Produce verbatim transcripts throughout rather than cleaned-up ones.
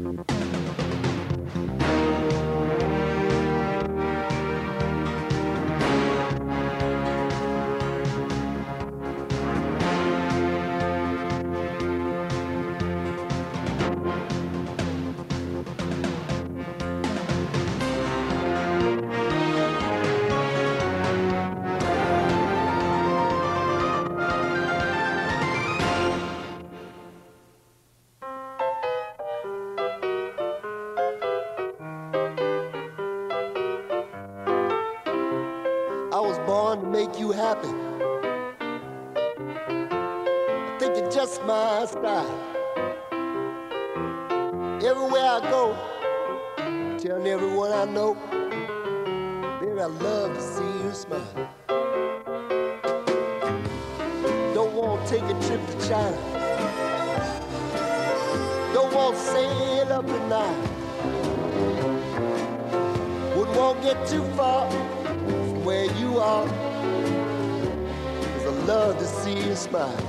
I was born to make you happy. I think you're just my style. Everywhere I go, telling everyone I know, baby, I love to see you smile. Don't want to take a trip to China. Don't want to sail up at night. Wouldn't want to get too far from where you are, 'cause I love to see you smile.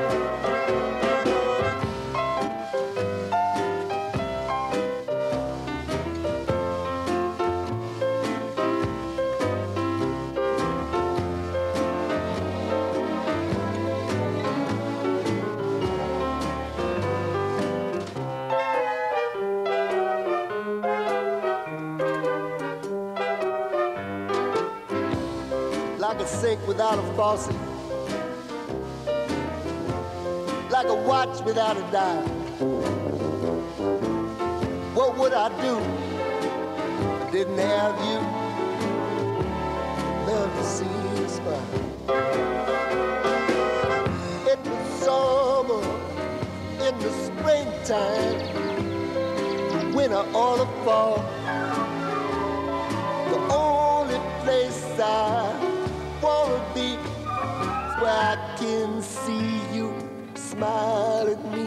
Like a sink without a faucet, like a watch without a dial. What would I do if I didn't have you? Love to see you smile. In the summer, in the springtime, winter or the fall, the only place I wanna be is where I can see you smile at me.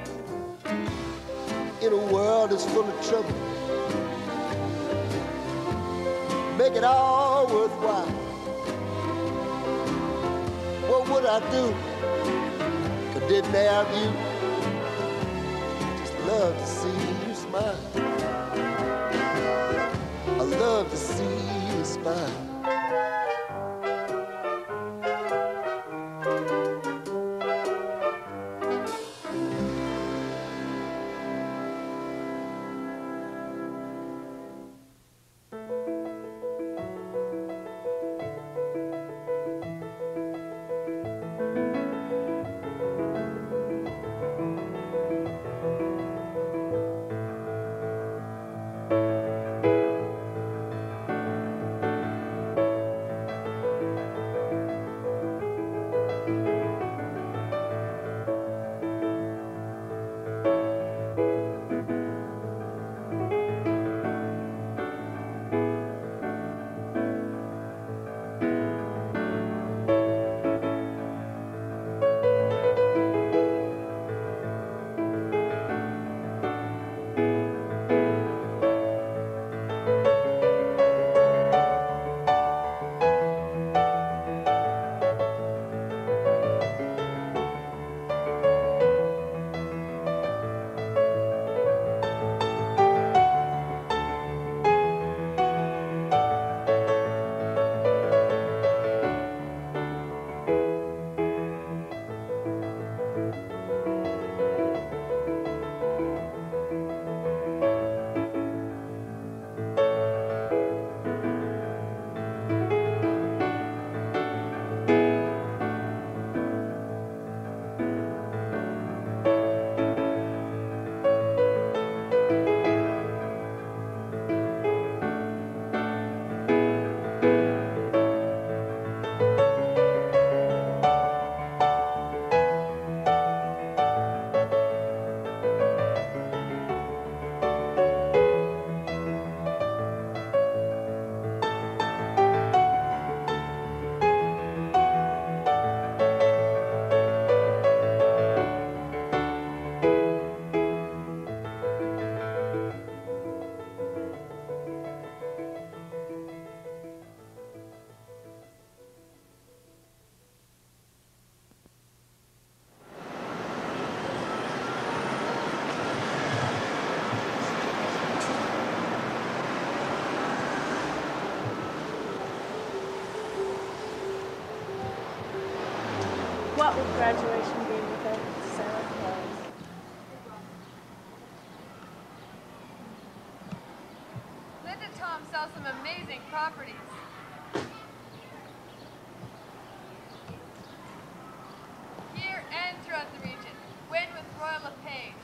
In a world that's full of trouble, make it all worthwhile. What would I do if I didn't have you? Just love to see you smile. I love to see you smile. lot with graduation being within Santa Claus. Linda Tom sells some amazing properties. Here and throughout the region. Win with Royal LePage.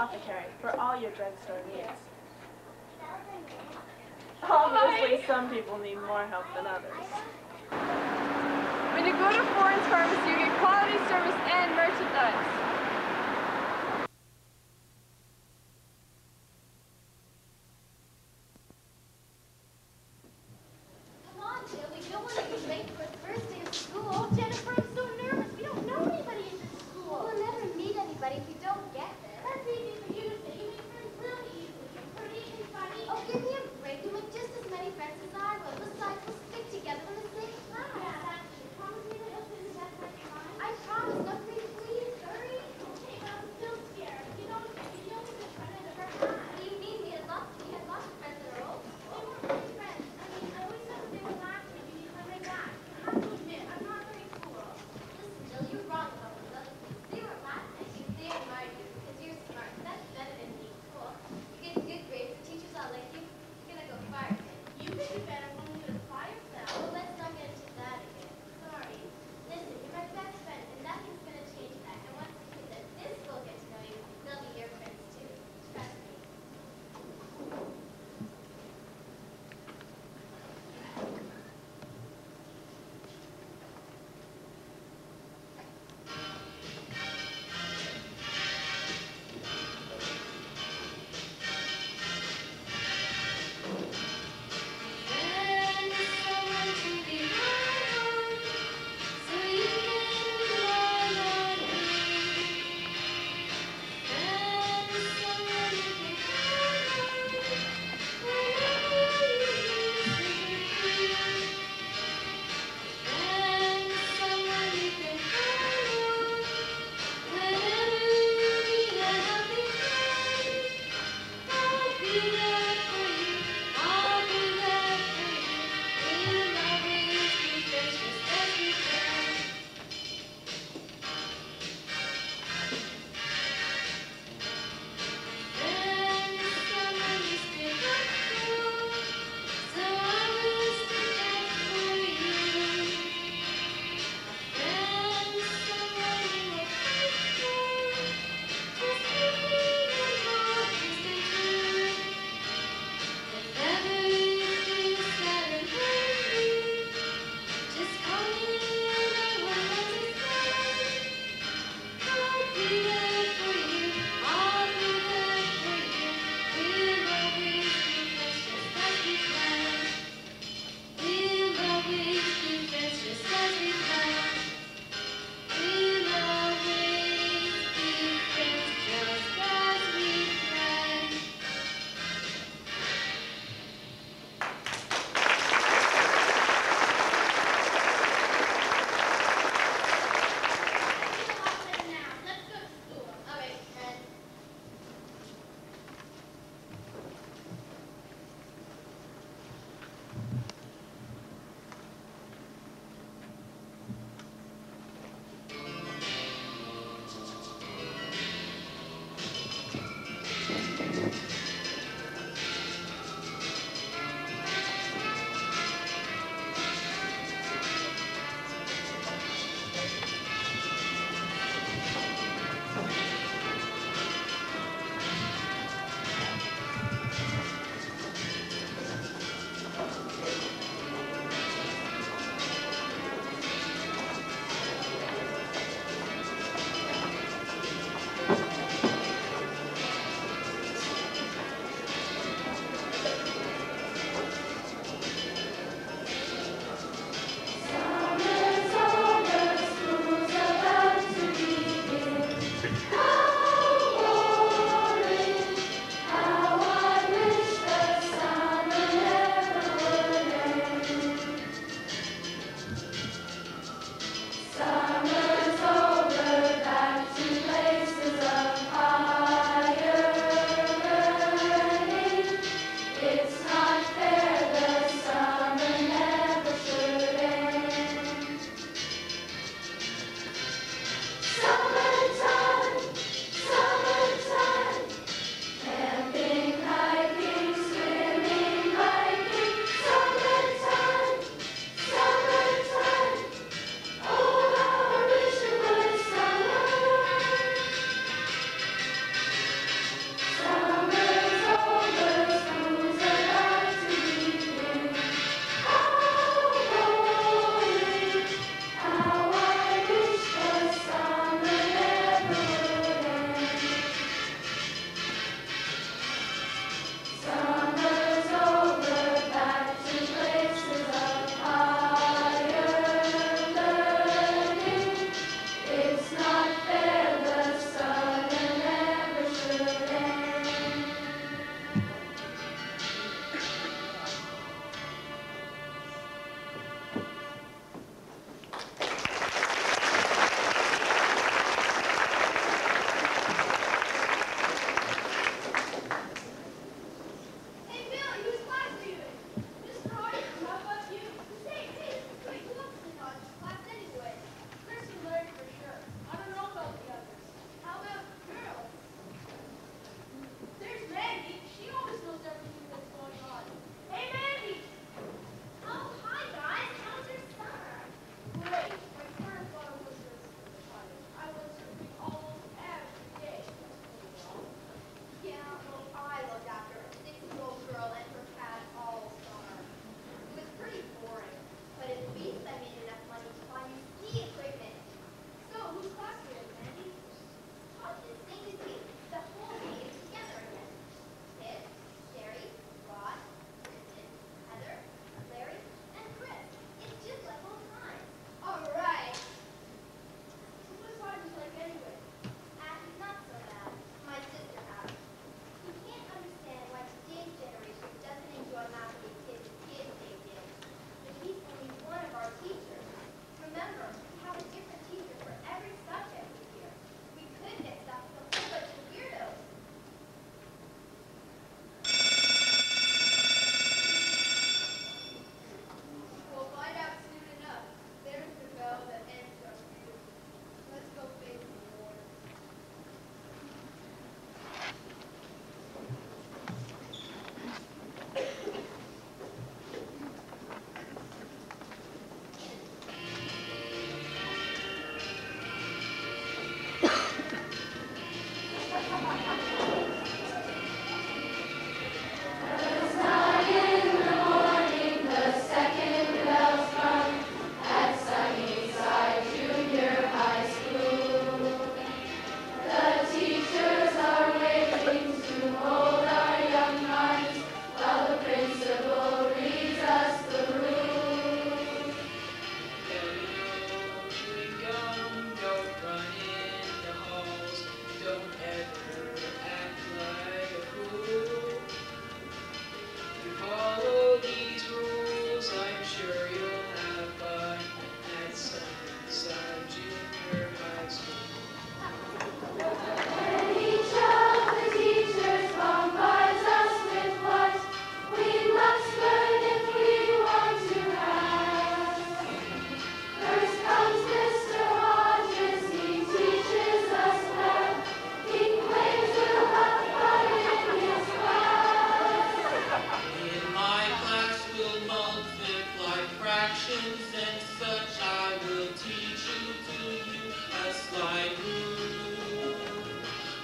apothecary for all your drugstore needs. Obviously, some people need more help than others. When you go to Foreign's Pharmacy, you get quality service and merchandise. Come on, Jill. We don't want to be late for the first day of school. Jennifer, I'm so nervous. We don't know anybody in this school. We'll never meet anybody if we don't get there. That's easy for you to say. You make friends real easily. You're pretty and funny. Oh, give me a break. You make just as many friends as I will. Besides, we'll stick together in the same class. Yeah, that's true. Promise me that you'll sit in the best of my time. I promise. No free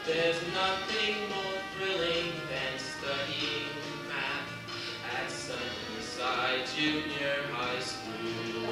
There's nothing more thrilling than studying math at Sunnyside Junior High School.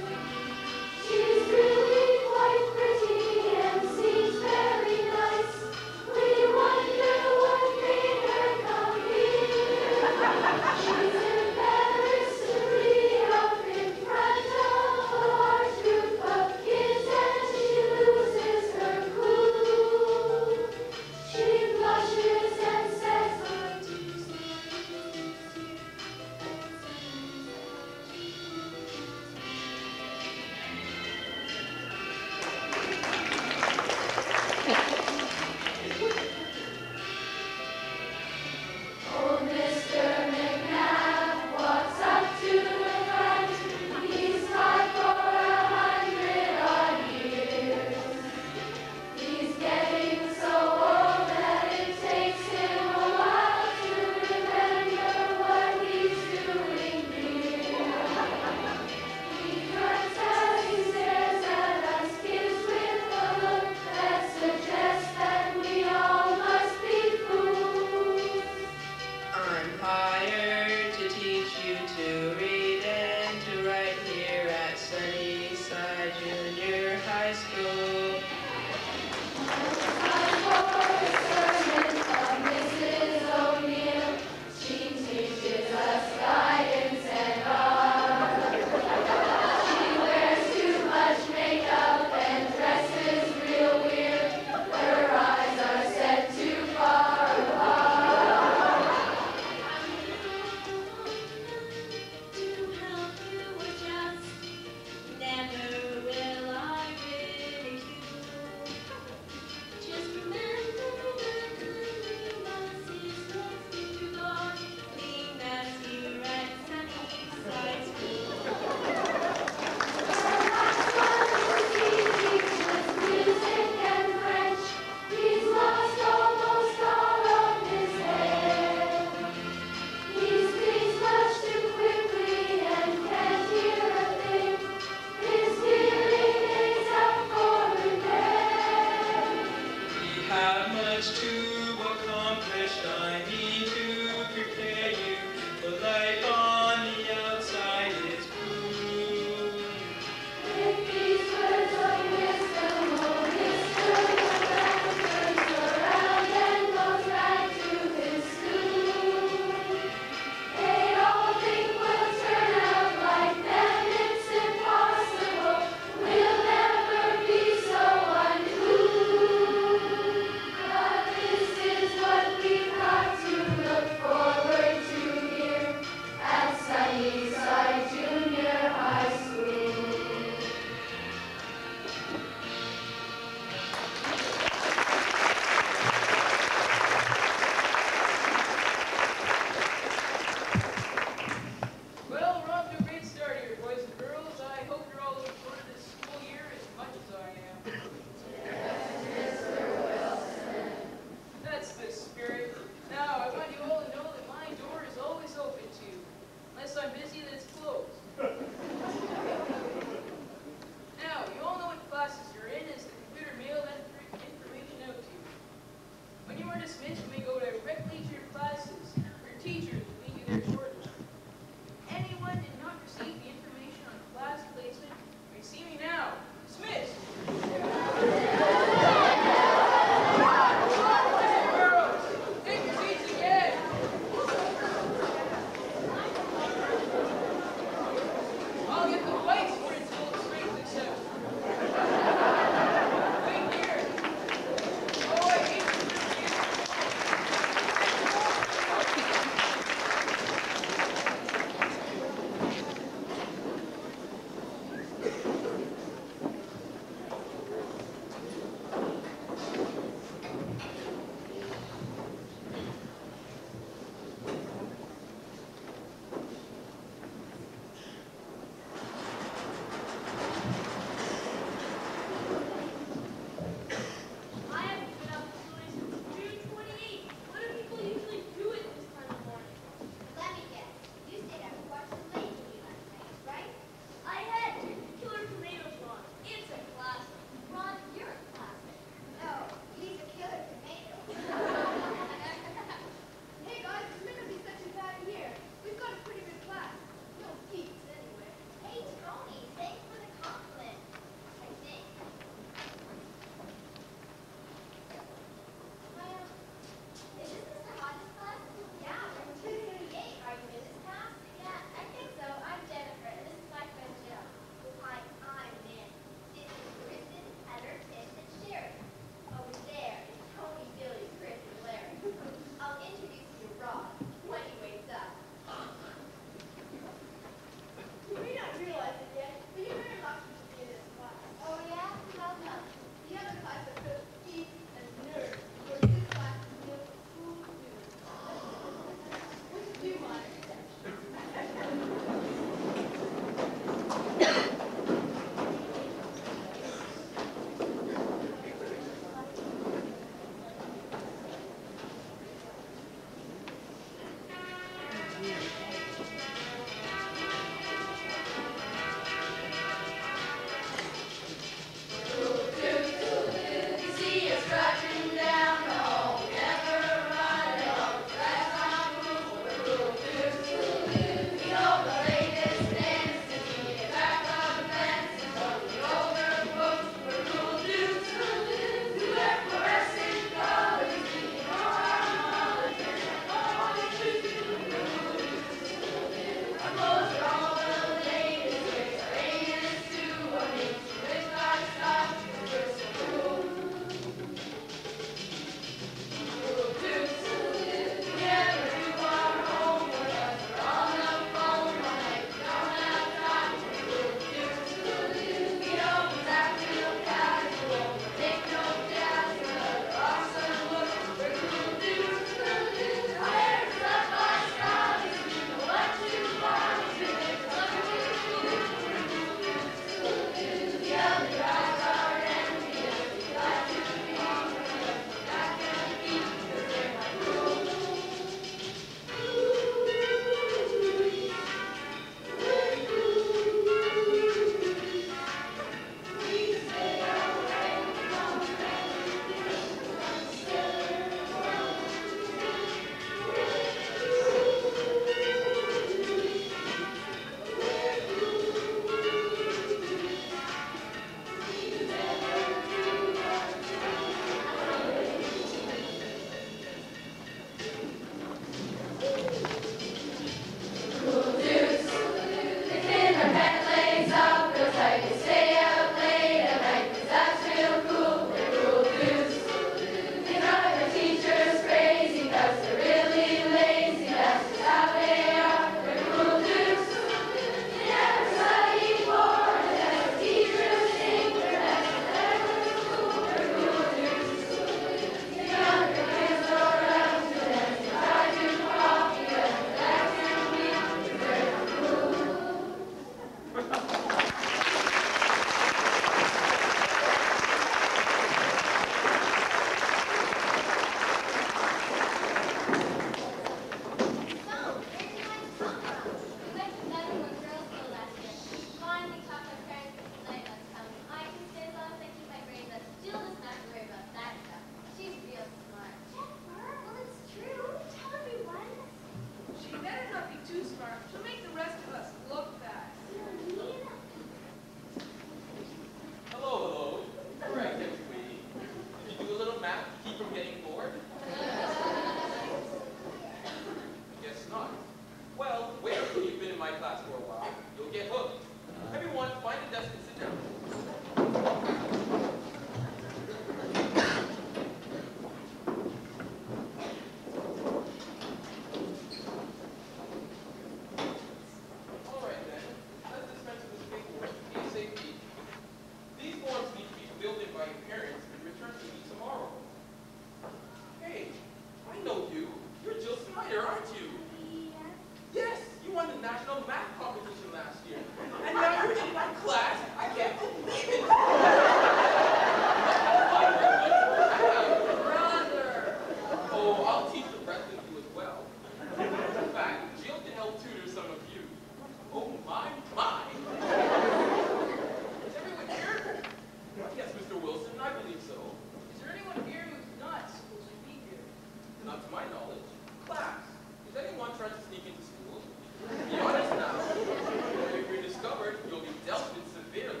my knowledge. Class, is anyone trying to sneak into school? Be honest now. If you're discovered, you'll be dealt with severely.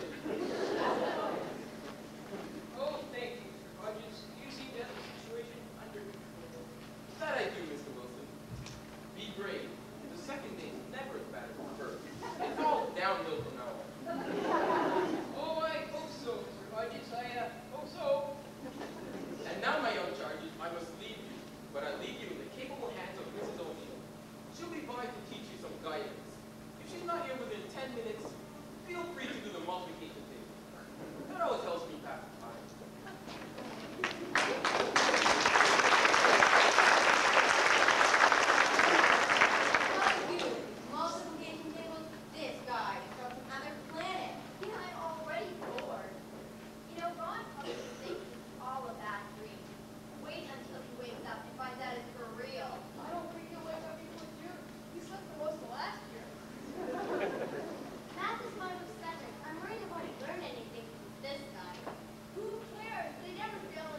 Oh, thank you, Mister Hodges. You seem to have the situation under control. That I do, Mister Wilson. Be brave. The second day is never as bad as the first. It's all downhill from now on. Oh, I hope so, Mister Hodges. I uh, hope so. And now, my young charges, I must leave you. But I leave you in the capable hands of Missus O'Neill. She'll be by to teach you some guidance. If she's not here within ten minutes, feel free to do the multiplication table. That always helps me pass the time. You, multiplication tables, this guy is from another planet. Yeah, I'm already bored. You know, Ron probably thinks it's all a bad dream. Wait until he wakes up and finds out it's for real. I don't think he'll wake up before June. He slept for most of last year. Math is my obsession. I'm worried about he learned anything from this guy. Who cares? They never fail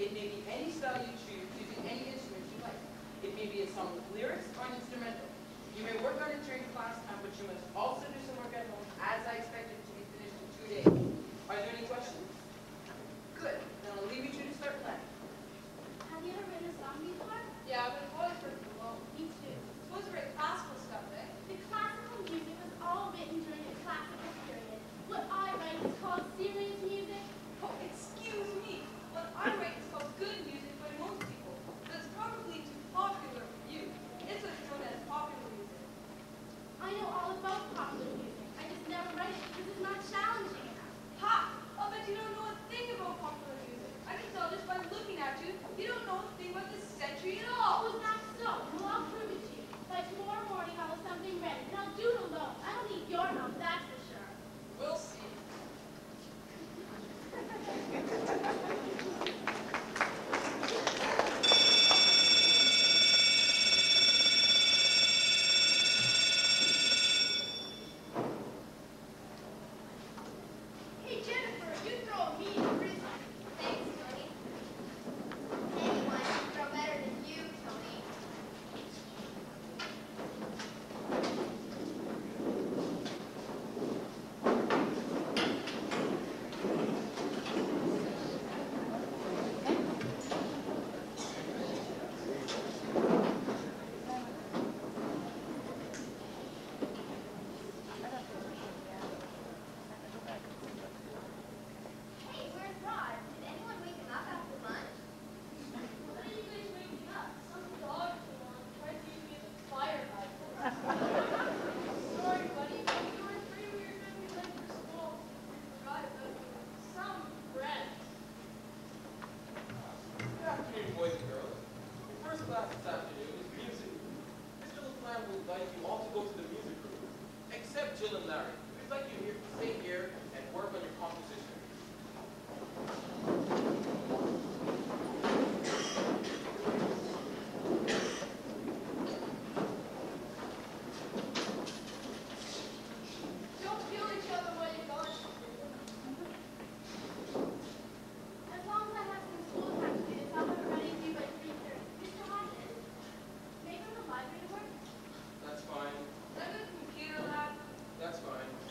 It may be any style you choose, using any instrument you like. It may be a song with lyrics or an instrumental. You may work on it during class, but you must also do some work at home, as I expect it to be finished in two days. Are there any questions? Good. Then I'll leave you two to start planning. Have you ever written a song before? Yeah, but I've always heard them alone. Me too. Suppose you write classical stuff, eh? The classical music was all written during the classical period. What I write is called serious music. Oh, excuse me. What I write is called good music by most people. But it's probably too popular for you. It's what's known as popular music. I know all about popular music. I just never write it because it's not challenging enough. Ha! I'll bet you don't know a thing about popular music. I can tell just by looking at you. You don't know a thing about this century at all. Oh, is that so? Well, I'll prove it to you. By tomorrow morning, I'll have something ready, and I'll do it alone. I don't need your help, that's for sure. We'll see. Hey, Jennifer, you throw a mean frisbee. Thanks, Tony. Anyone can throw better than you, Tony. Hey, where's Rod? Did anyone wake him up after lunch? What are you guys waking up? Some dog came on, tried to use me as a fire hydrant. Sorry, buddy, but you were afraid we were going to be late for school. We forgot about you. Some friends. Good afternoon, boys and girls. The first class this afternoon is music. Mister LaFlamme would like you all to go to the music room, except Jill and Larry. We'd like you here to stay here and work on your composition. Don't kill each other while you're gone. As long as I have some school time to do this, I'll have it ready to you by three thirty. Mister Hodges, make it the library to work. That's fine. Is that a computer lab? That's fine.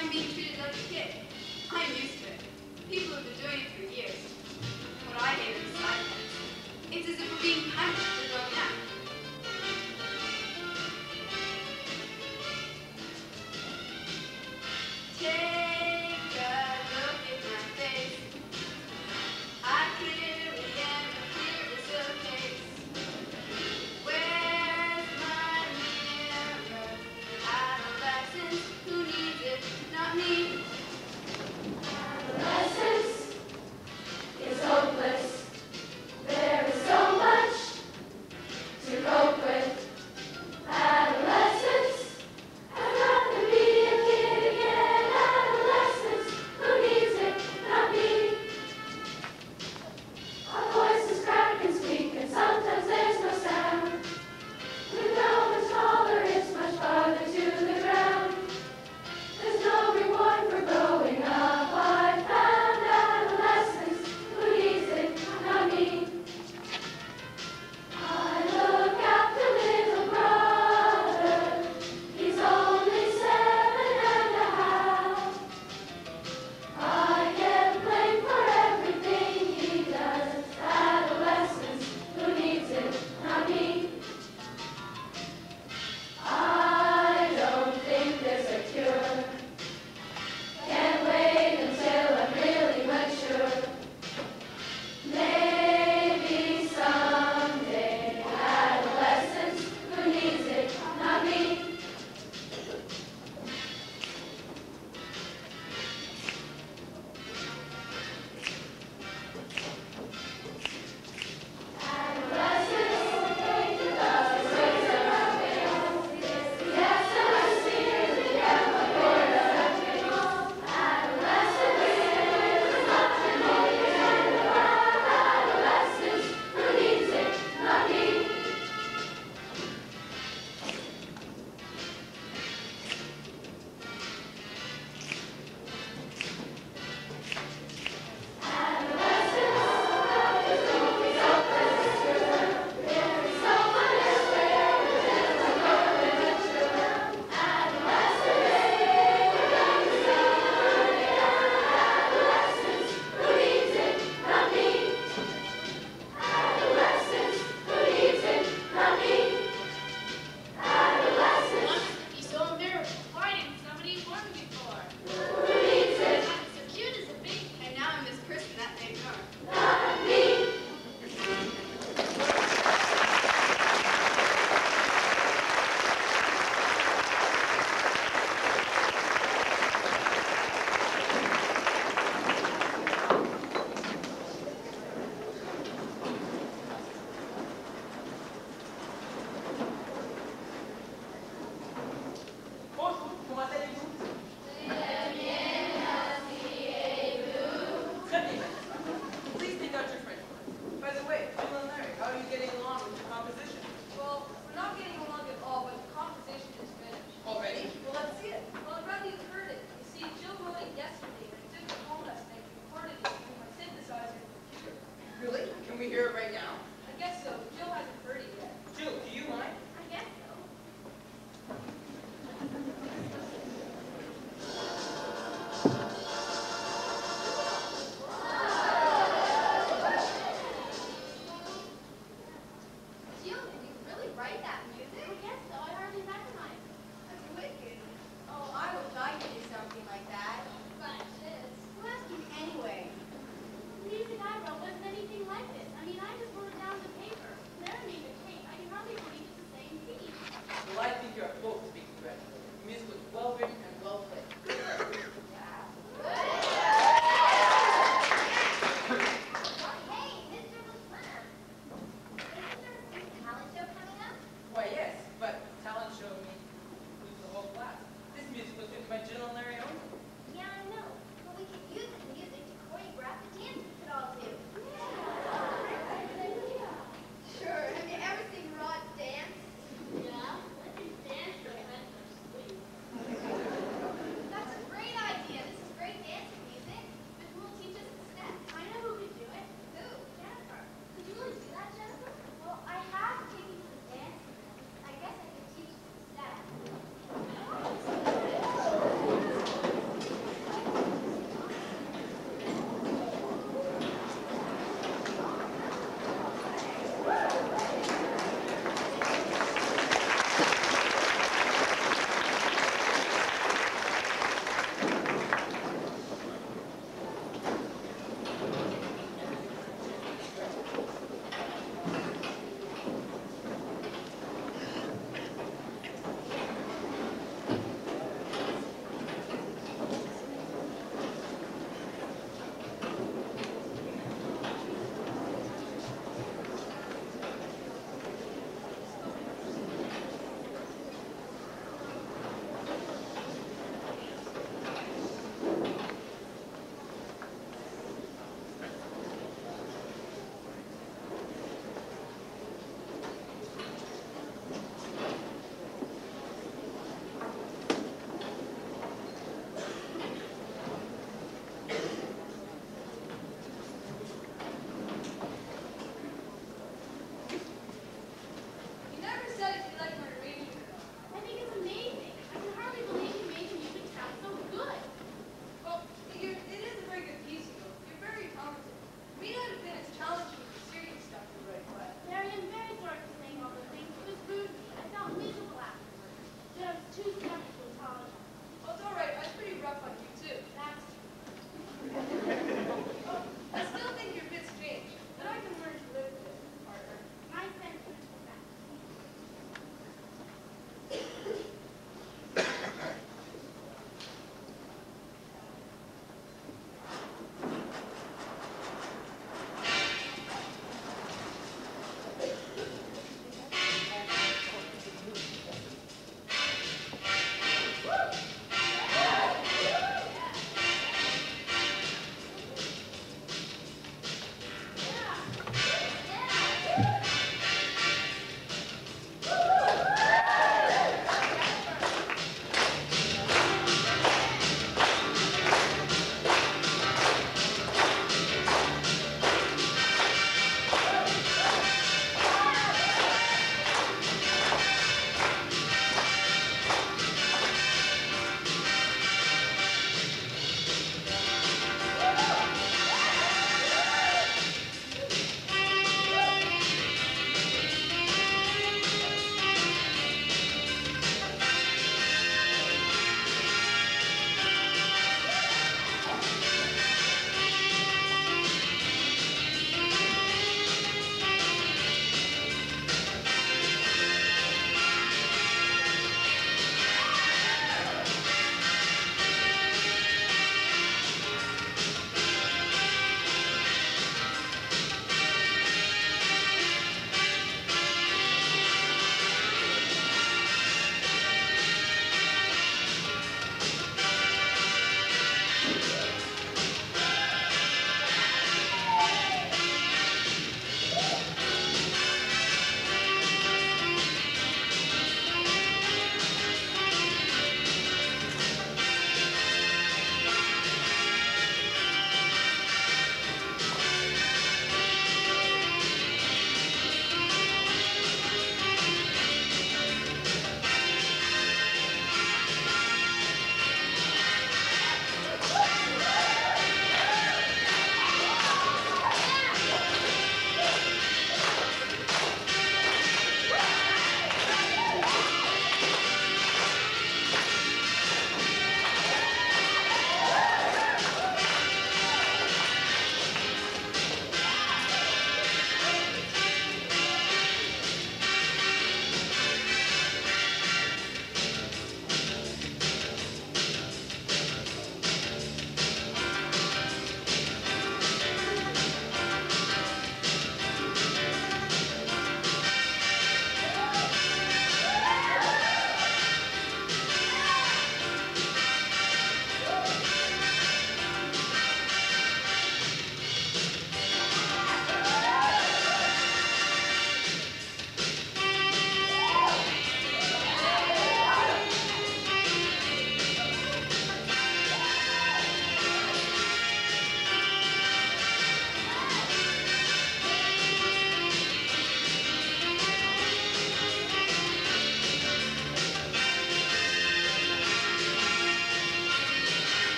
I'm being treated like a kid. I'm used to it. People have been doing it for years. And what I hate are the side effects. It's as if we're being punished for growing up. Take a look at my face. I clearly am a clear as a case. Where's my mirror? Adolescence, who needs it? Not me. Adolescence is hopeless. There is so much to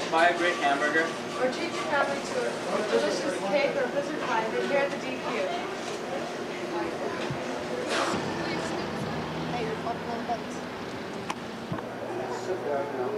buy a great hamburger? Or treat your family to a delicious cake or blizzard pie right here at the D Q. Sit down now.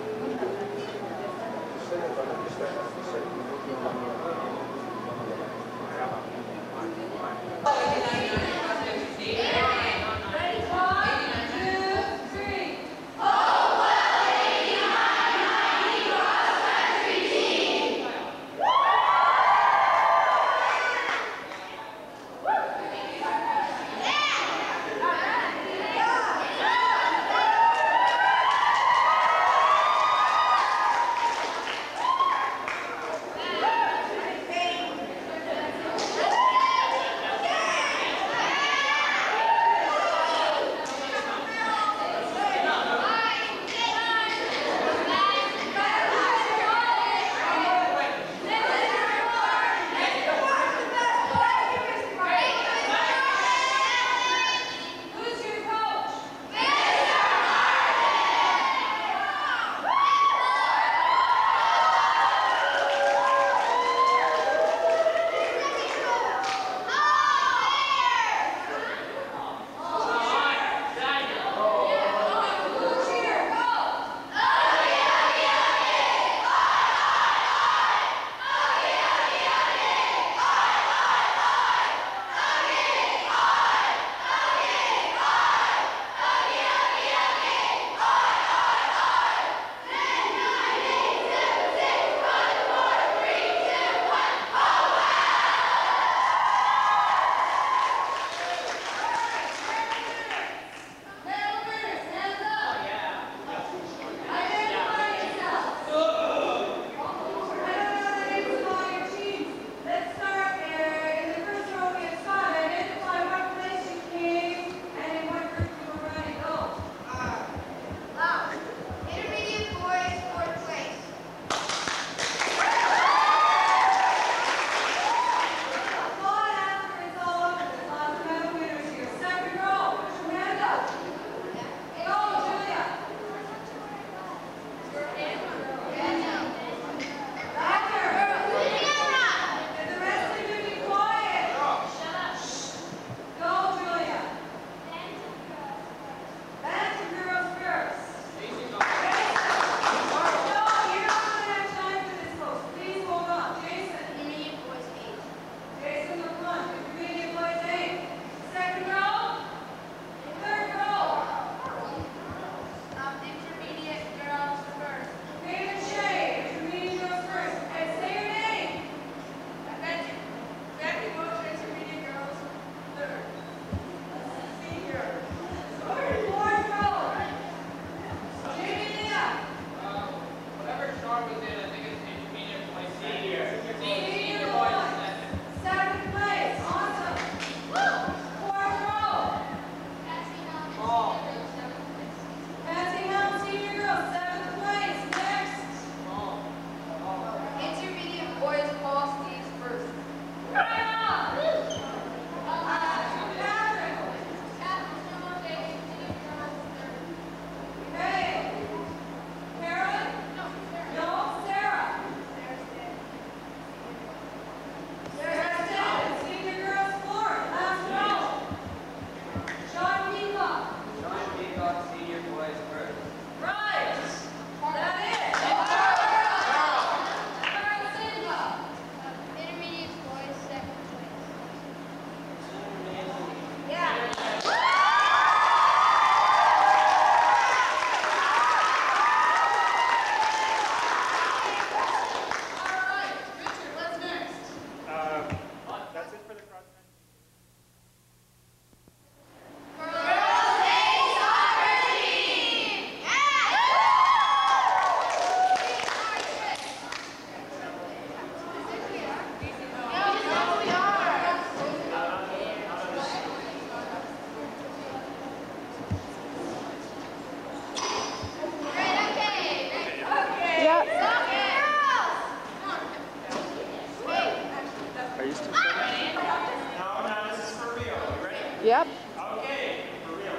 Yep. Okay, for real.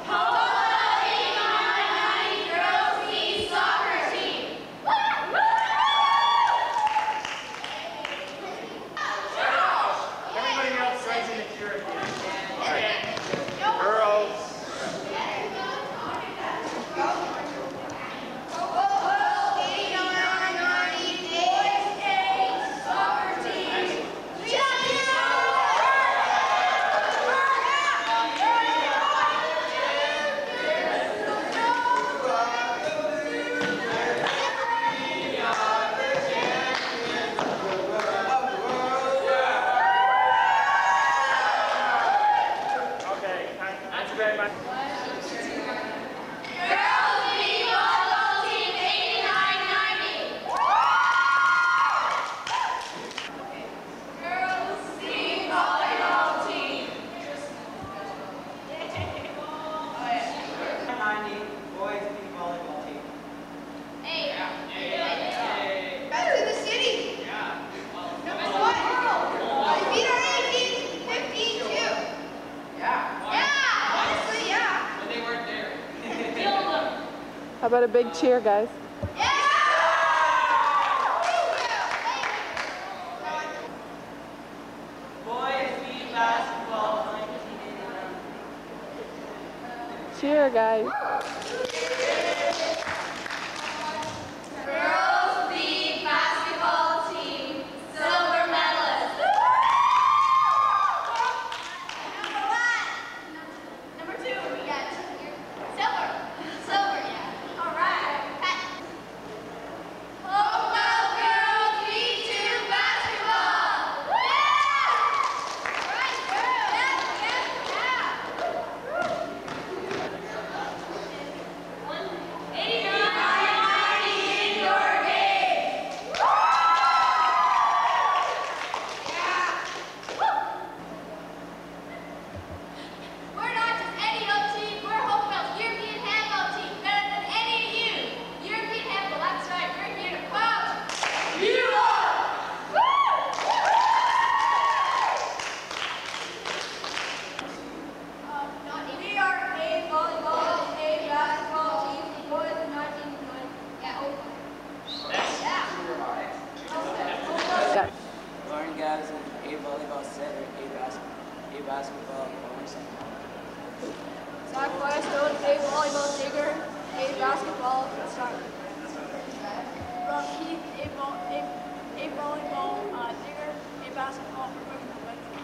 Hopewell eighty-nine ninety girls team soccer team. about a big cheer, guys? Cheer, guys. Girls lead basketball team, silver medalist. Number one. Number two, we got silver. Silver, yeah. All right. Hopewell girls lead to basketball. Yeah. All right, girls. Yeah, yeah, yeah. We're not just any old team, we're Hopewell's European handball team, better than any of you. European handball, that's right, we're here to pump you up. Um, not we are a volleyball, a basketball team, boys are not team one. Yeah, Hopewell. Yeah. Got- Lauren Gavs, a volleyball setter, a basketball, a basketball forward center. Zach Firestone, a volleyball digger, a basketball starter. Rob Keith, a, vo a, a volleyball uh, digger, a basketball professional bencher.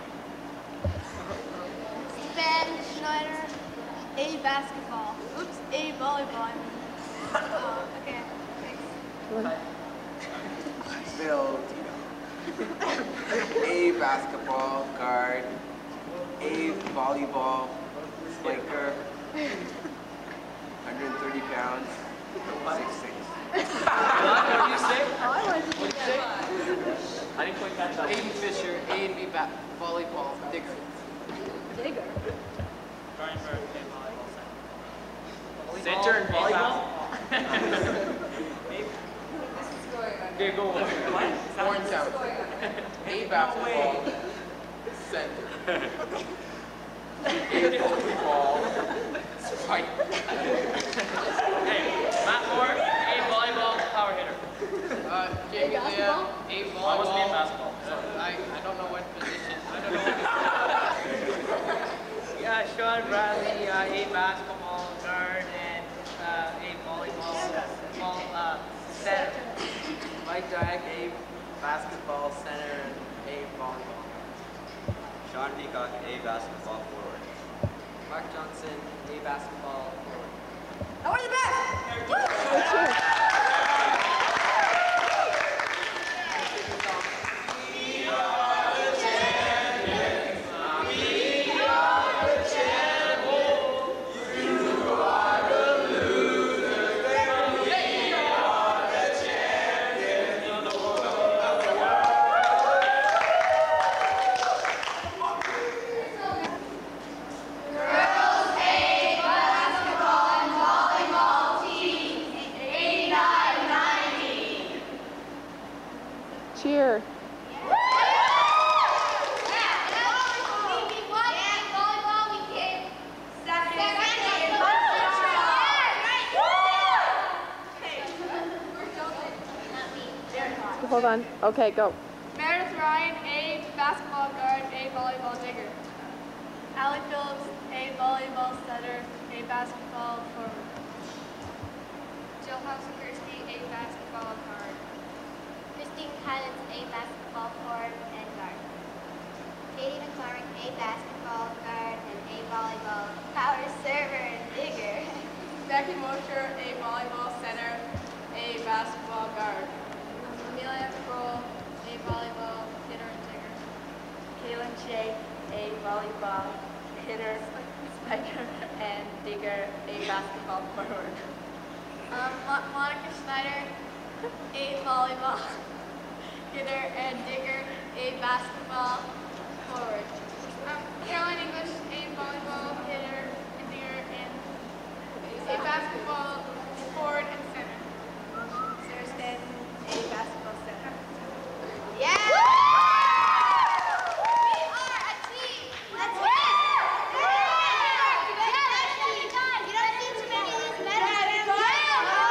Ben Schneider, a basketball. Oops, a volleyball. I mean. uh, okay, thanks. Bill Tito. A basketball guard, a volleyball spiker, one hundred thirty pounds, six six. What did you say? What did you say? I didn't quite catch that. Aiden Fisher, A and B ba volleyball digger. Digger. Center and volleyball? Okay, go on. Orange out. A basketball center. A volleyball spike. Hey, Matt Moore, a volleyball power hitter. Uh, Jamie Leah, a volleyball. I must be in basketball. I, I don't know what position. I don't know what Yeah, Sean Bradley, uh, a basketball guard and uh, a volleyball ball, uh, center. Mike Dyack, a basketball center and a volleyball guard. Sean Peacock, a basketball forward. Mark Johnson, a basketball forward. And we're the best! Cheer. Hold on. Okay, go. Meredith Ryan, a basketball guard, a volleyball digger. Allie Phillips, a volleyball setter, a basketball forward. Jill Hausen-Kirsty, a basketball guard. Christine Kylan's a basketball forward and guard. Katie McLaren, a basketball guard and a volleyball power server and digger. Becky Mosher, a volleyball center, a basketball guard. Amelia Kroll, a volleyball hitter and digger. Kaylin Shea, a volleyball hitter, spiker, and digger, a basketball forward. Um, Mo Monica Schneider, a volleyball hitter and digger, a basketball forward. Um, Caroline English, a volleyball hitter and digger, and a basketball forward and center. Sarah Stanton, a basketball center. Yeah! We are a team! That's right! Yeah! You don't see too many of these medals.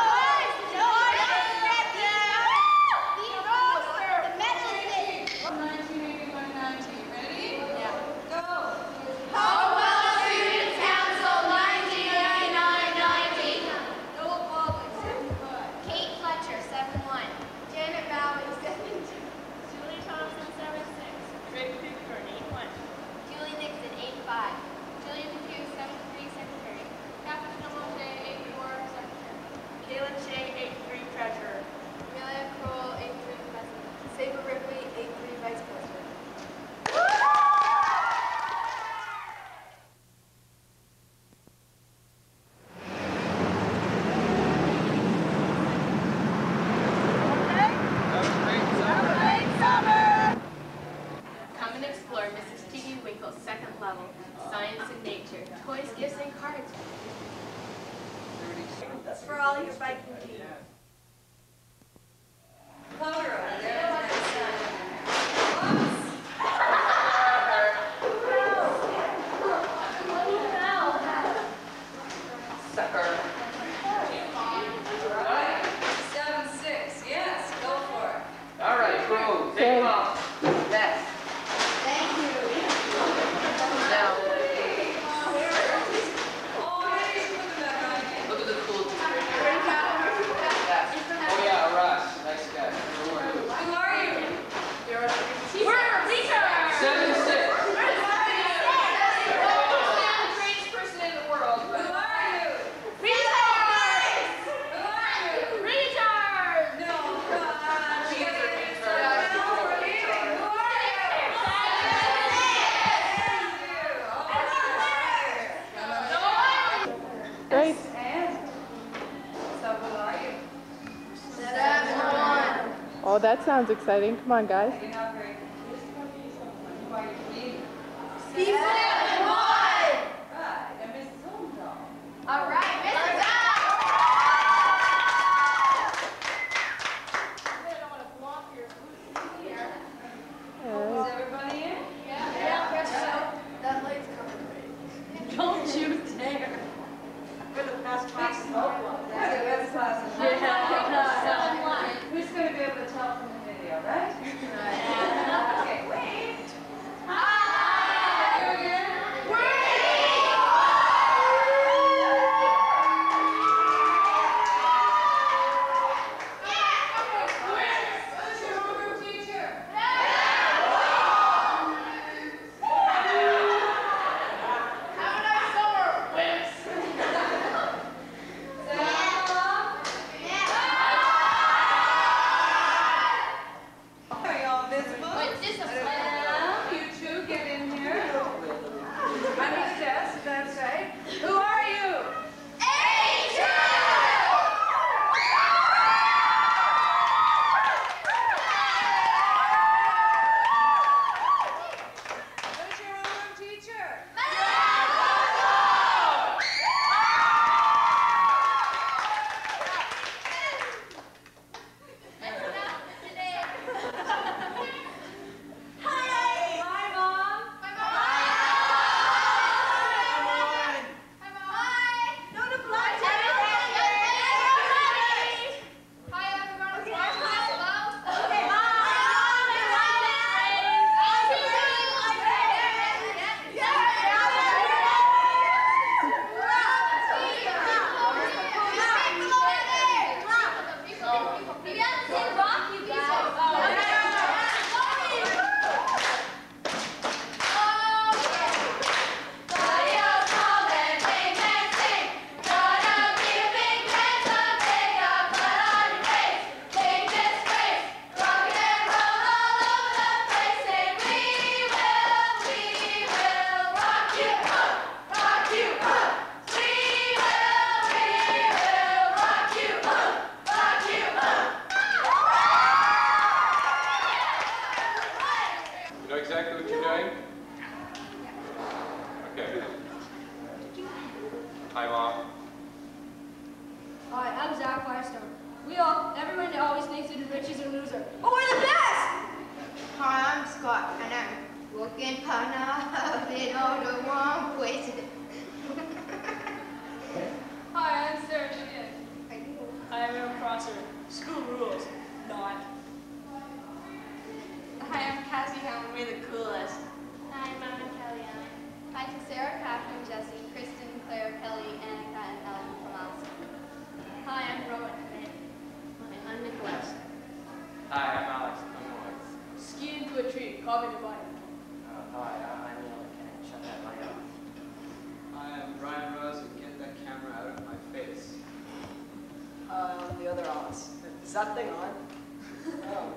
all. Best. Thank you. Now, look at the cool dude right here. Yes. Oh yeah, Russ. Nice guy. Who are you? Who are you? You're a teacher. We're a teacher. Seven six. Where's the greatest person in the world? Who are you? Retards! Who are you? Retards! No, God. She is a retard. Who are you? Great. So who are you? Oh, that sounds exciting. Come on, guys. You're not very Who are you? Me? Season one. Right, and Missus Holmdahl. All right, Missus I don't want to block your food here. Uh, Is everybody in? Yeah, guess so. That light's coming. Don't you dare. We're the best class in Hopewell. That's the best class in Yeah. Hopewell. Who's going to be able to tell from the video, right? Okay, wait. Hi! You again? Who's your homeroom teacher? Have a nice summer. Are y'all visible? Wait, just a Yeah, you two get in here. I'm Miss Jess, that's right. Who are you? Who's your homeroom teacher? Hi, Mom. You know exactly what you're doing? Okay. Hi, Mom. Hi, I'm Zach Firestone. We all, everyone always thinks that Rich is a loser. But we're the best! Hi, I'm Scott, and I'm working hard in all the wrong places. Hi, I'm Sarah Schmidt. Hi, I'm Aaron Prosser. School rules. Not. Hi, I'm Cassie Helen. We're the coolest. Hi, I'm Mama Kelly Allen. Hi to Sarah, Catherine, Jesse, Kristen, Claire, Kelly, Annika, and Ellen from Allison. Hi, I'm Rowan. Hi, I'm Nicholas. Hi, I'm Alex. I'm Alex. Ski into a tree. Call me divine. Uh, hi, I'm Neil. Can shut that light off? I am Brian Rose, and get that camera out of my face. Uh, the other Alice. Is that thing on? Oh.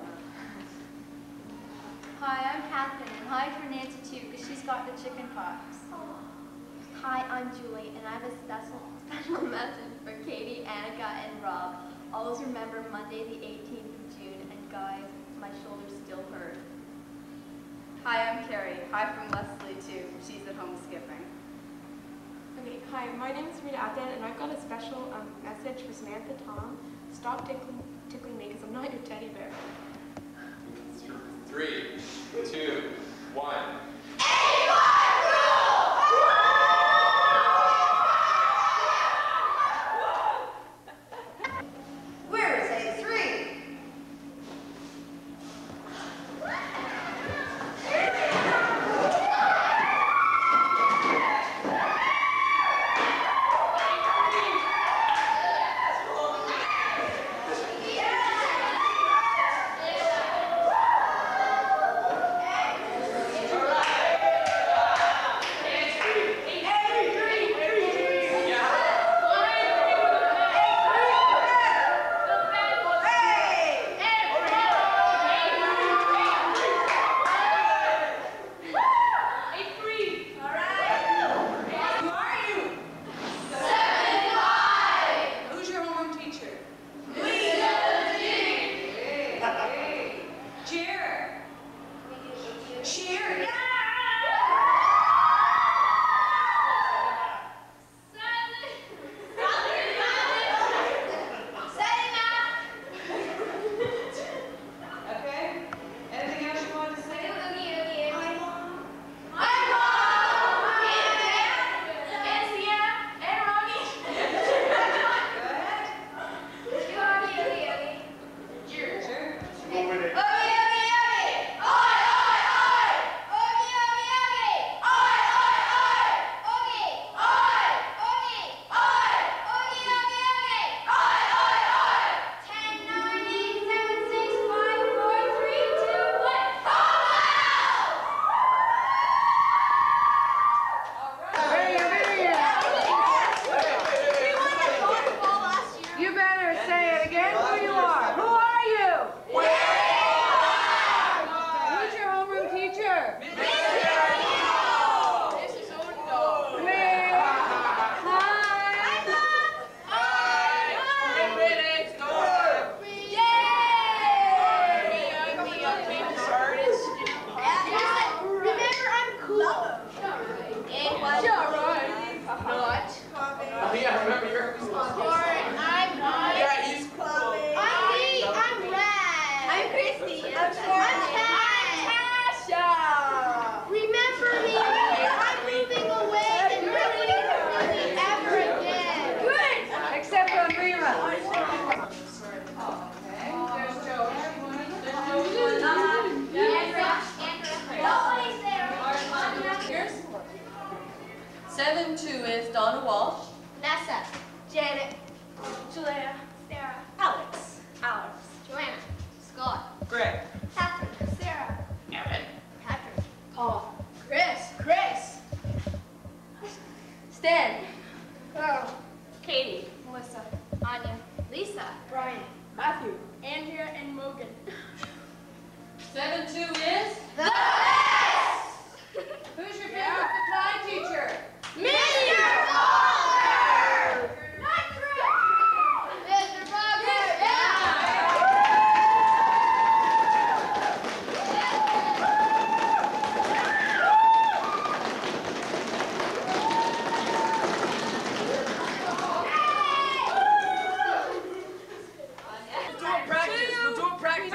Hi, I'm Catherine, and hi for Nancy too, because she's got the chicken pox. Hi, I'm Julie, and I have a special, special message for Katie, Annika, and Rob. Always remember Monday the eighteenth of June, and guys, my shoulder still hurt. Hi, I'm Carrie. Hi from Leslie, too. She's at home skipping. Okay, hi, my name is Rita Abdan, and I've got a special um, message for Samantha Tom. Stop tickling, tickling me, because I'm not your teddy bear. Three, two, one. Where is A three? Remember me? I'm moving away and nobody will see me ever again. Good! Except for Rima. Nobody's there. Seven two is Donna Walsh. Nessa. Janet. Julia. Sarah. Alex. Alex. Joanna. Scott. Greg. Catherine. Sarah. Erin. Patrick. Paul. Chris. Chris. Stan. Carl. Katie. Melissa. Anya. Lisa. Brian. Matthew. Andrea and Morgan. Seven two is The best! who's your favorite supply teacher? Mister Butler! Not true! Mister Butler! Do a practice. We'll do a practice.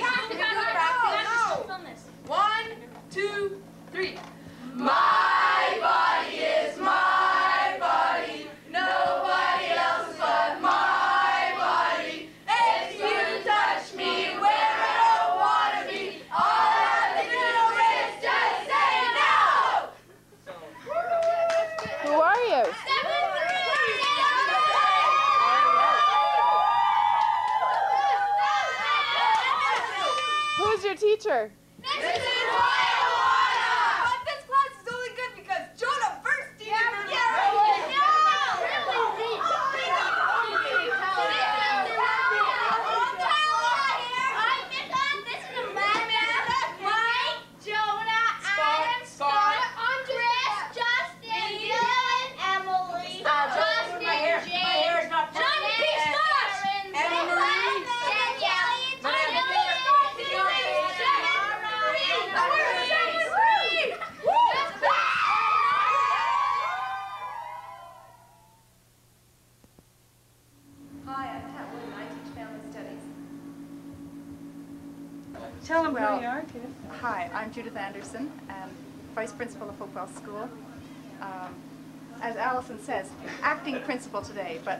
One, two, three. My body is my body. Nobody else but my body. If you touch me where I don't want to be, all I have to do is just say no. Who are you? Who's your teacher? Missus Hiawatha! But this class is only good because Jonah first teacher for the Tell them well, who you are, Judith. Hi, I'm Judith Anderson, um, Vice Principal of Hopewell School. Um, as Allison says, acting principal today, but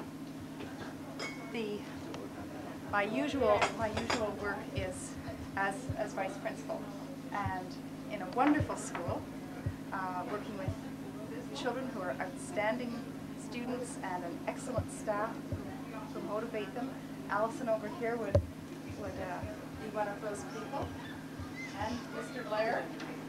the my usual my usual work is as as Vice Principal, and in a wonderful school, uh, working with children who are outstanding students and an excellent staff who motivate them. Allison over here would would. Uh, be one of those people, and Mister Blair.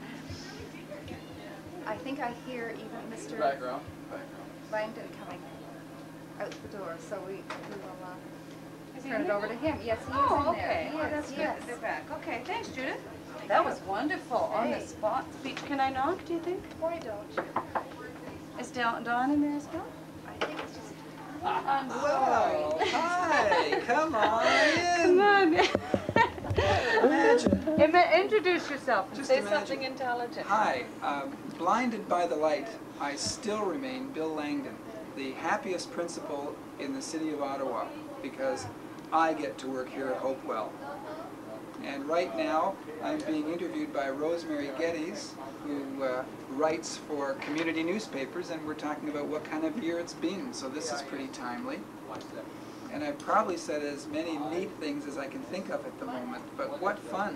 I think I hear even Mister Background. Background. Langdon coming out the door, so we, we will uh, turn it over to him. Yes, he oh, is in okay. there. Oh, Yes, that's good yes. that they're back. Okay, thanks, Judith. That was wonderful. Hey. On the spot speech. Can I knock, do you think? Why don't you? Is Dawn, Dawn in there as well? I think it's just... I'm Well, hi, come on in. Come on. Imagine. Introduce yourself and Just say imagine. something intelligent. Hi, um, blinded by the light, I still remain Bill Langdon, the happiest principal in the city of Ottawa, because I get to work here at Hopewell. And right now, I'm being interviewed by Rosemary Geddes, who uh, writes for community newspapers, and we're talking about what kind of year it's been, so this is pretty timely. And I've probably said as many neat things as I can think of at the moment, but what fun.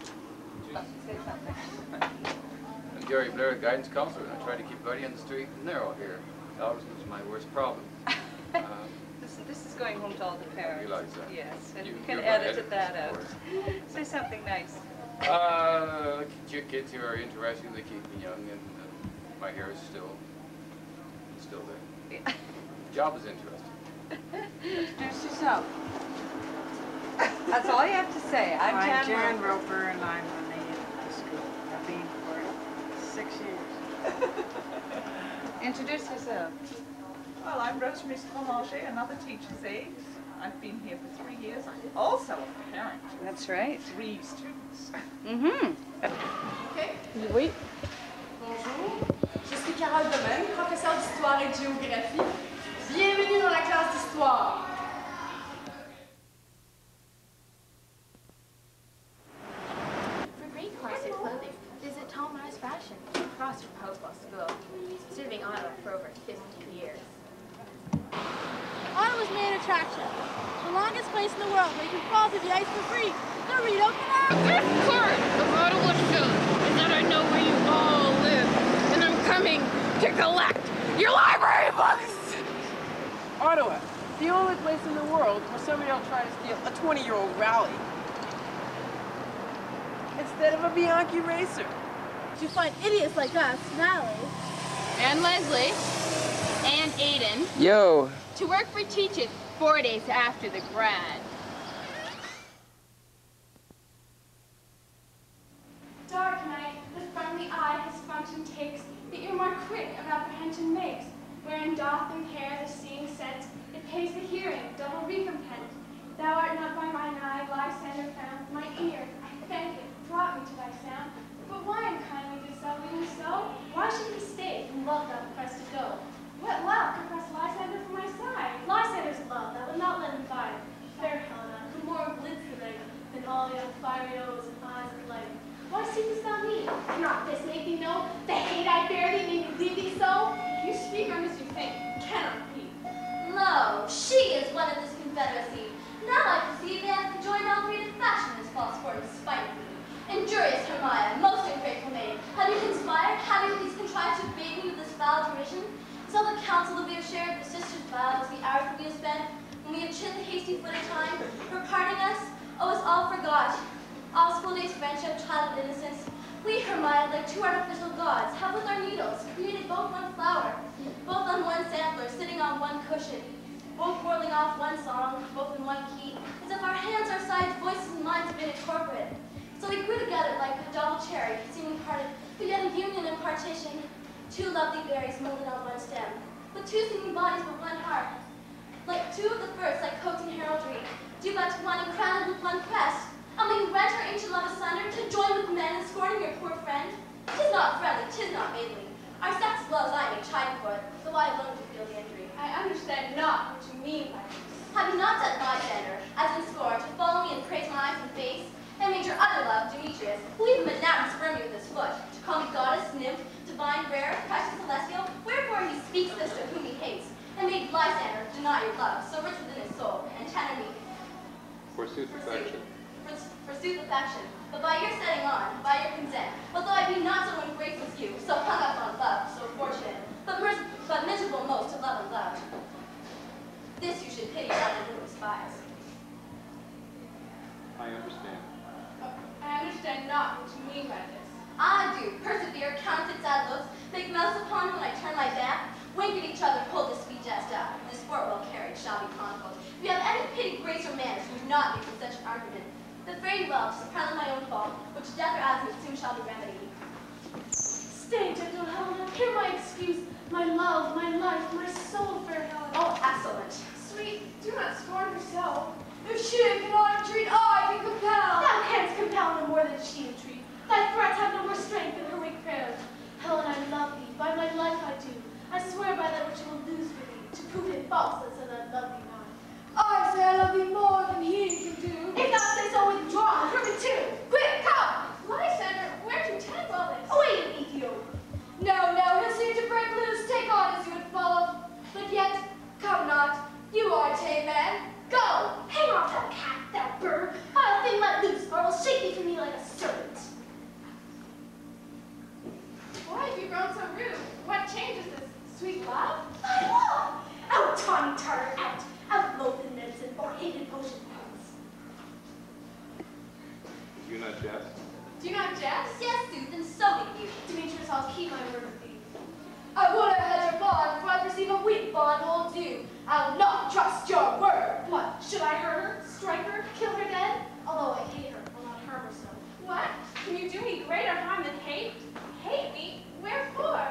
I'm Gary Blair, guidance counselor, and I try to keep everybody on the street and narrow here. Always was my worst problem. Um, This, this is going home to all the parents. realize that. Yes, and You- you can you're my edit editor, that of out. course. Say something nice. Uh, your kids here are interesting. They keep me young, and uh, my hair is still, still there. Job is interesting. Introduce yourself. That's all you have to say. I'm, I'm Jan Jan Roper. Roper, and I'm the maid at the school. I've been for six years. Introduce yourself. Well, I'm Rosemary Scalamalche, another teacher's aide. I've been here for three years. I'm also a parent. That's right. Three students. Mm-hmm. Okay. Oui. Bonjour, je suis Carole Domaine, professeure d'histoire et de géographie. Bienvenue dans la classe d'histoire. attraction. The longest place in the world where you can fall through the ice for free. The Rito Canal. The best part of Ottawa shows is that I know where you all live, and I'm coming to collect your library books! Ottawa, the only place in the world where somebody will try to steal a twenty-year-old rally instead of a Bianchi racer. You find idiots like us, Natalie. And Leslie. And Aiden. Yo. To work for teachers four days after the grad. Dark night, the friendly eye his function takes, the ear more quick of apprehension makes. Wherein doth impair the seeing sense, it pays the hearing, double recompense. Thou art not by mine eye, Lysander found, my ear, I thank it, brought me to thy sound. But why unkindly didst thou leave him so? Why should he stay from love thou pressed to go? What love could press Lysander from my side? Lysander's love, thou would not let him bide. Fair Helena, who more glitz the night than all young fiery O's and eyes of light. Why seekest thou me? Cannot this make thee know the hate I bear thee made me leave thee so? You speak on as you think, cannot be. Lo, she is one of this confederacy. Now I perceive they have joined all creative fashion as false sport in spite of me. Injurious Hermia, most ungrateful maid, have you conspired, have you at least contrived to bait me with this foul derision? Is all the counsel that we have shared, the sisters' vows, the hours that we have spent, when we have chid the hasty foot of time, for parting us, oh, is all forgot. All school days' friendship, childhood innocence, we, Hermia, like two artificial gods, have with our needles created both one flower, both on one sampler, sitting on one cushion, both whirling off one song, both in one key, as if our hands, our sides, voices, and minds have been incorporate. So we grew together like a double cherry, seeming parted, but yet a union and partition. Two lovely berries molded on one stem, with two singing bodies but one heart. Like two of the first, like coat and heraldry, due but to one and crowned with one crest. And we rent our ancient love asunder to join with men in scorning your poor friend. Tis not friendly, tis not maidenly. Our sex blows I may chide for it, though I alone do feel the injury. I understand not what you mean by this. Have you not done Lysander, as in scorn, to follow me and praise my eyes and face? And made your other love, Demetrius, who even but now has spurned me with his foot, to call me goddess, nymph, divine, rare, precious, celestial, wherefore he speaks this to whom he hates, and made Lysander deny your love, so rich within his soul, and tender me. Forsooth affection. Forsooth affection, but by your setting on, by your consent, although I be not so ungraceful as you, so hung up on love, so fortunate, but, but miserable most to love and loved. This you should pity rather than despise. I understand. I understand not what you mean by this. I do. Persevere, counterfeit sad looks, make mouths upon when I turn my back, wink at each other, pull this sweet jest out. This sport well carried shall be chronicled. If you have any pity, grace, or manners, do not make with such an argument. But very well, 'tis partly my own fault, which death or absence soon shall be remedied. Stay, gentle Helena, hear my excuse, my love, my life, my soul, fair Helena. Oh, excellent. Sweet, do not scorn herself. If she cannot entreat, I can compel. Thou canst compel no more than she entreat. Thy threats have no more strength than her weak prayers. Helena, I love thee, by my life I do. I swear by that which will lose for thee, to prove it falseless and I love thee not. I say I love thee more than he can do. If thou say so, withdraw, prove it too. Quick, come! Lysander, where to tend all this? Away in Ethiopia. No, no, he'll seem to break loose, take on as you would follow. But yet, come not, you are a tame man. Go! Hang off that cat, thou bird! I'll thing let loose, or I'll shake thee from me like a serpent. Why have you grown so rude? What changes this? Sweet love? My love! Out, tawny tartar, out! Out, loathed medicine, or hated potion pills. Do you not jest? Do you not jest? Yes, sooth, and so did you. Demetrius, I'll keep my word with thee. I would I had your bond, for I perceive a weak bond holds you. I'll not trust your word. What, should I hurt her, strike her, kill her dead? Although I hate her, I'll not harm her so. What? Can you do me greater harm than hate? Hate me? Wherefore?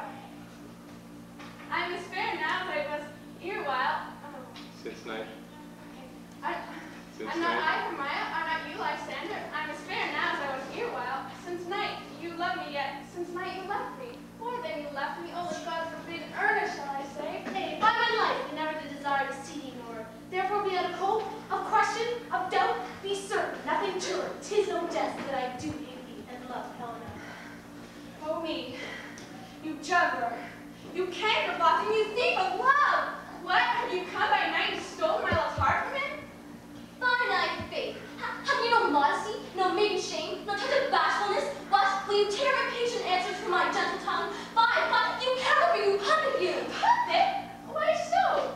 I am as fair now as I was erewhile. Oh. Since night. I, Since I'm not night. I, Hermia. I'm not you, Lysander. I'm as fair now as I was erewhile. Since night you love me, yet since night you left me. Why then you left me? Oh, God forbid, earnest shall I say? Nay, by my life, I never did desire to see thee nor. Therefore, be out of hope, of question, of doubt, be certain, nothing to it. 'Tis no jest that I do hate thee and love Helena. Oh me, you juggler, you canker block, and you thief of love! What? Have you come by night and stolen my love's heart? maiden shame, no touch of bashfulness. What? Will you tear impatient answers from my gentle tongue? Fie, fie, you cannot be, you puppet, you! Puppet? Why so?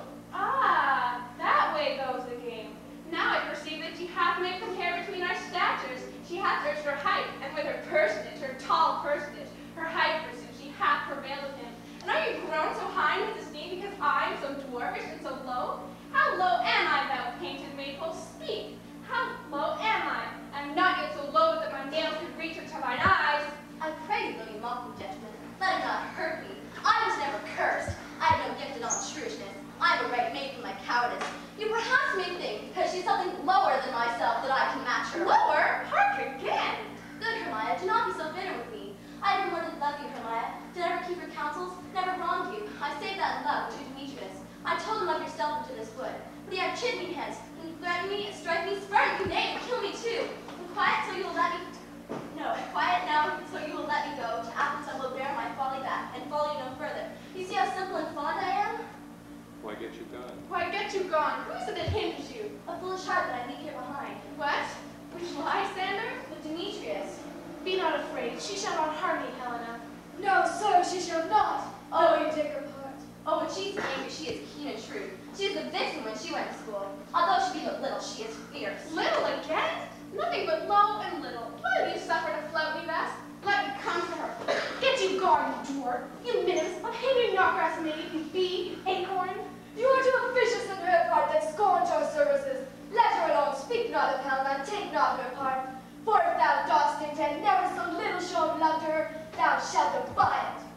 Ah, that way goes the game. Now I perceive that she hath made compare between our statures. She hath searched her height, and with her personage, her tall personage, her height pursuit, she hath prevailed with him. And are you grown so high in his esteem because I am so dwarfish and so low? How low am I, thou painted maple? Speak! How low am I? I am not yet so low that my nails could reach unto thine eyes. I pray you, though you mock me, gentlemen, let it not hurt me. I was never cursed. I have no gifted on truishness. I am a right made for my cowardice. You perhaps may think, because she's something lower than myself, that I can match her. Lower? Hark again! Good, Hermia, do not be so bitter with me. I ever more than love you, Hermia. Did I ever keep your counsels? Never wronged you. I saved that love to Demetrius. I told him of yourself into this wood. But he had chid me hence, and threatened me, strike me, spurn me, nay, kill me too. And quiet so you will let me... No, quiet now so you will let me go. To Athens I will bear my folly back, and follow you no further. You see how simple and fond I am? Why get you gone? Why get you gone? Who is it that hinders you? A foolish heart that I leave here behind. What? Which Lysander? With Demetrius. Be not afraid. She shall not harm me, Helena. No, sir, she shall not. Oh, you take her part. Oh, when she's angry, she is keen and shrewd. She is a vixen when she went to school. Although she be but little, she is fierce. Little again? Nothing but low and little. Why have you suffered to flout me thus? Let me come to her. Get you gone, you dwarf. You minimus, a painted knockrass maid, you bee, acorn. You are too officious in her part that scorns her services. Let her alone, speak not of Helena, take not her part. For if thou dost intend never so little show of love to her, thou shalt abide it.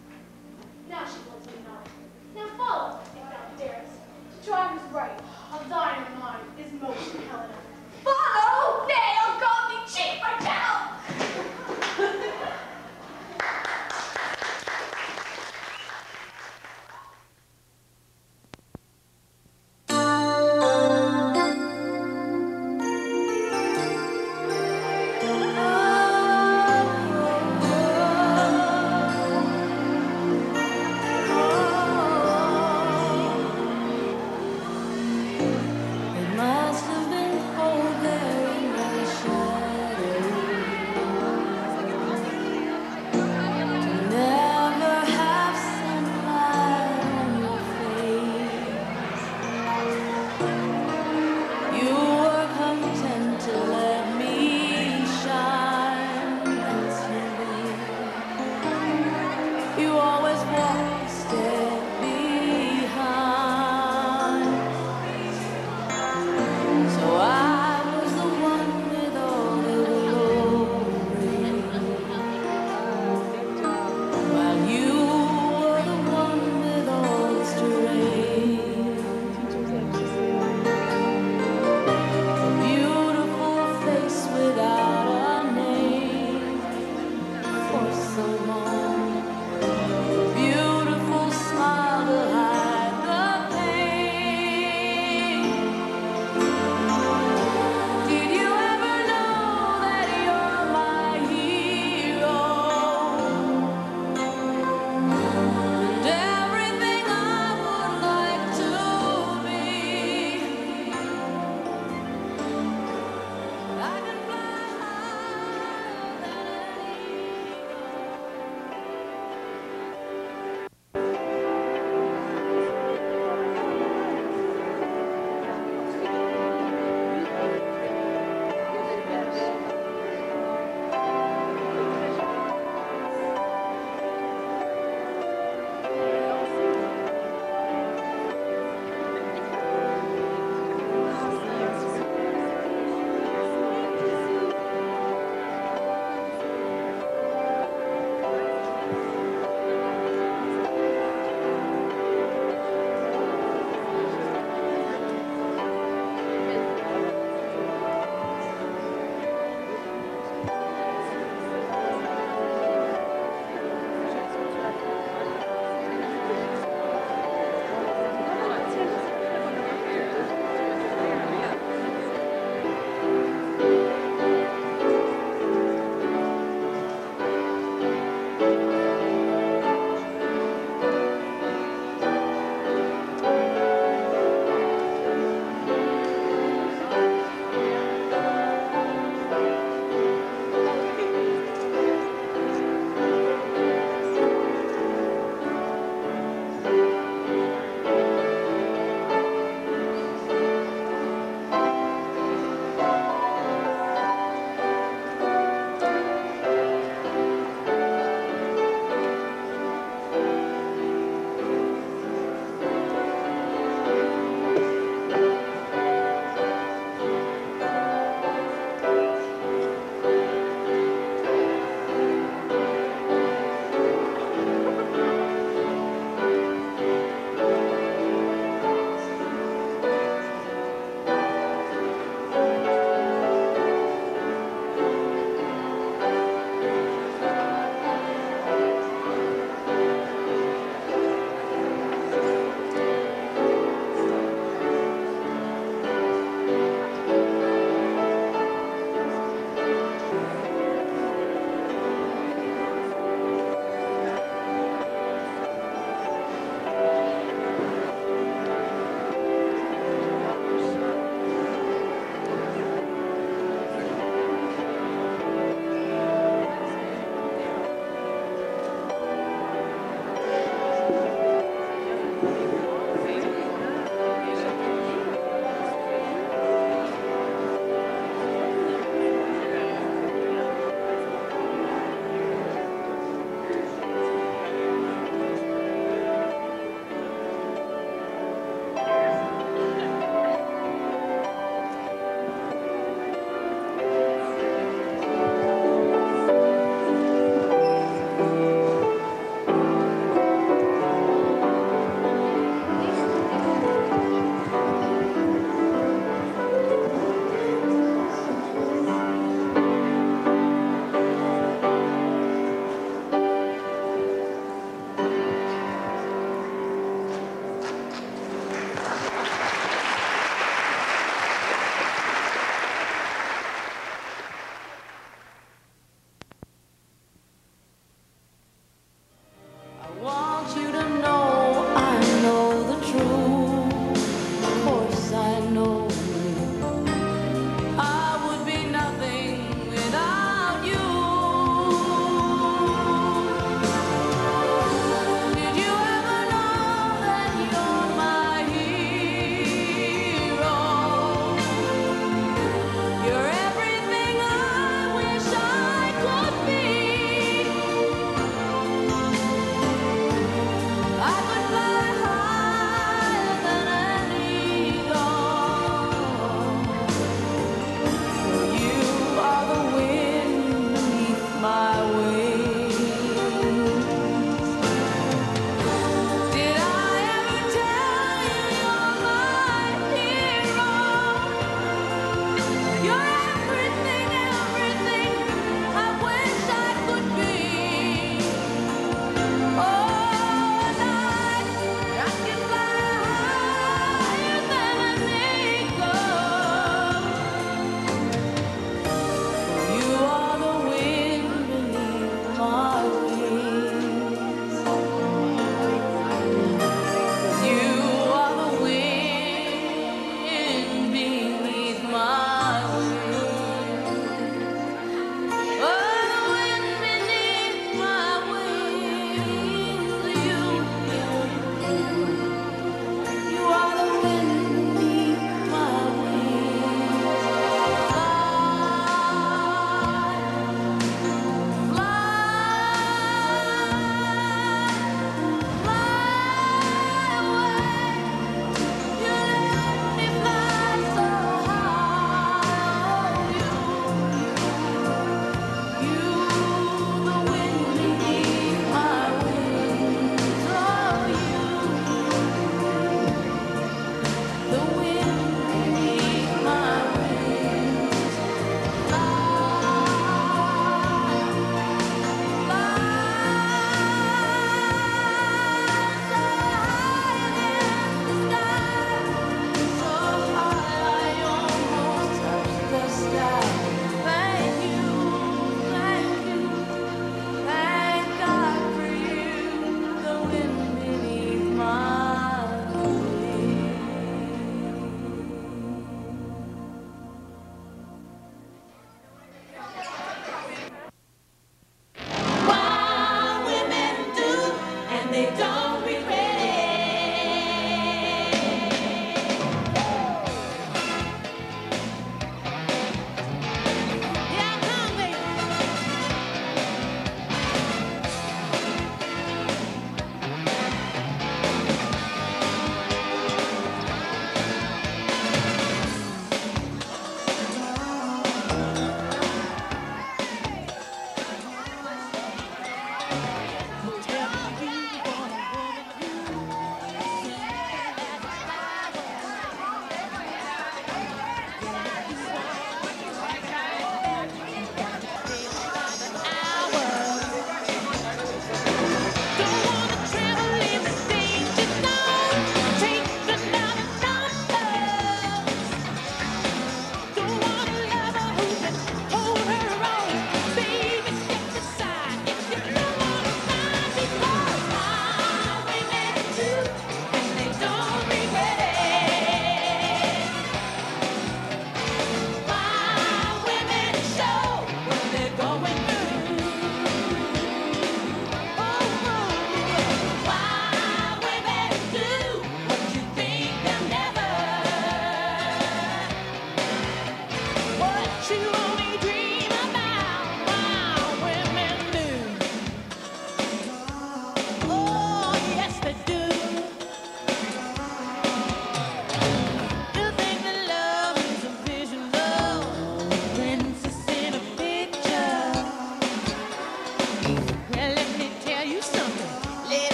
Now she wants me not. Now follow, if thou darest. To try who's right, of thine or mine, is motion, Helena. Follow? Nay, I'll call thee cheap for devil! Oh,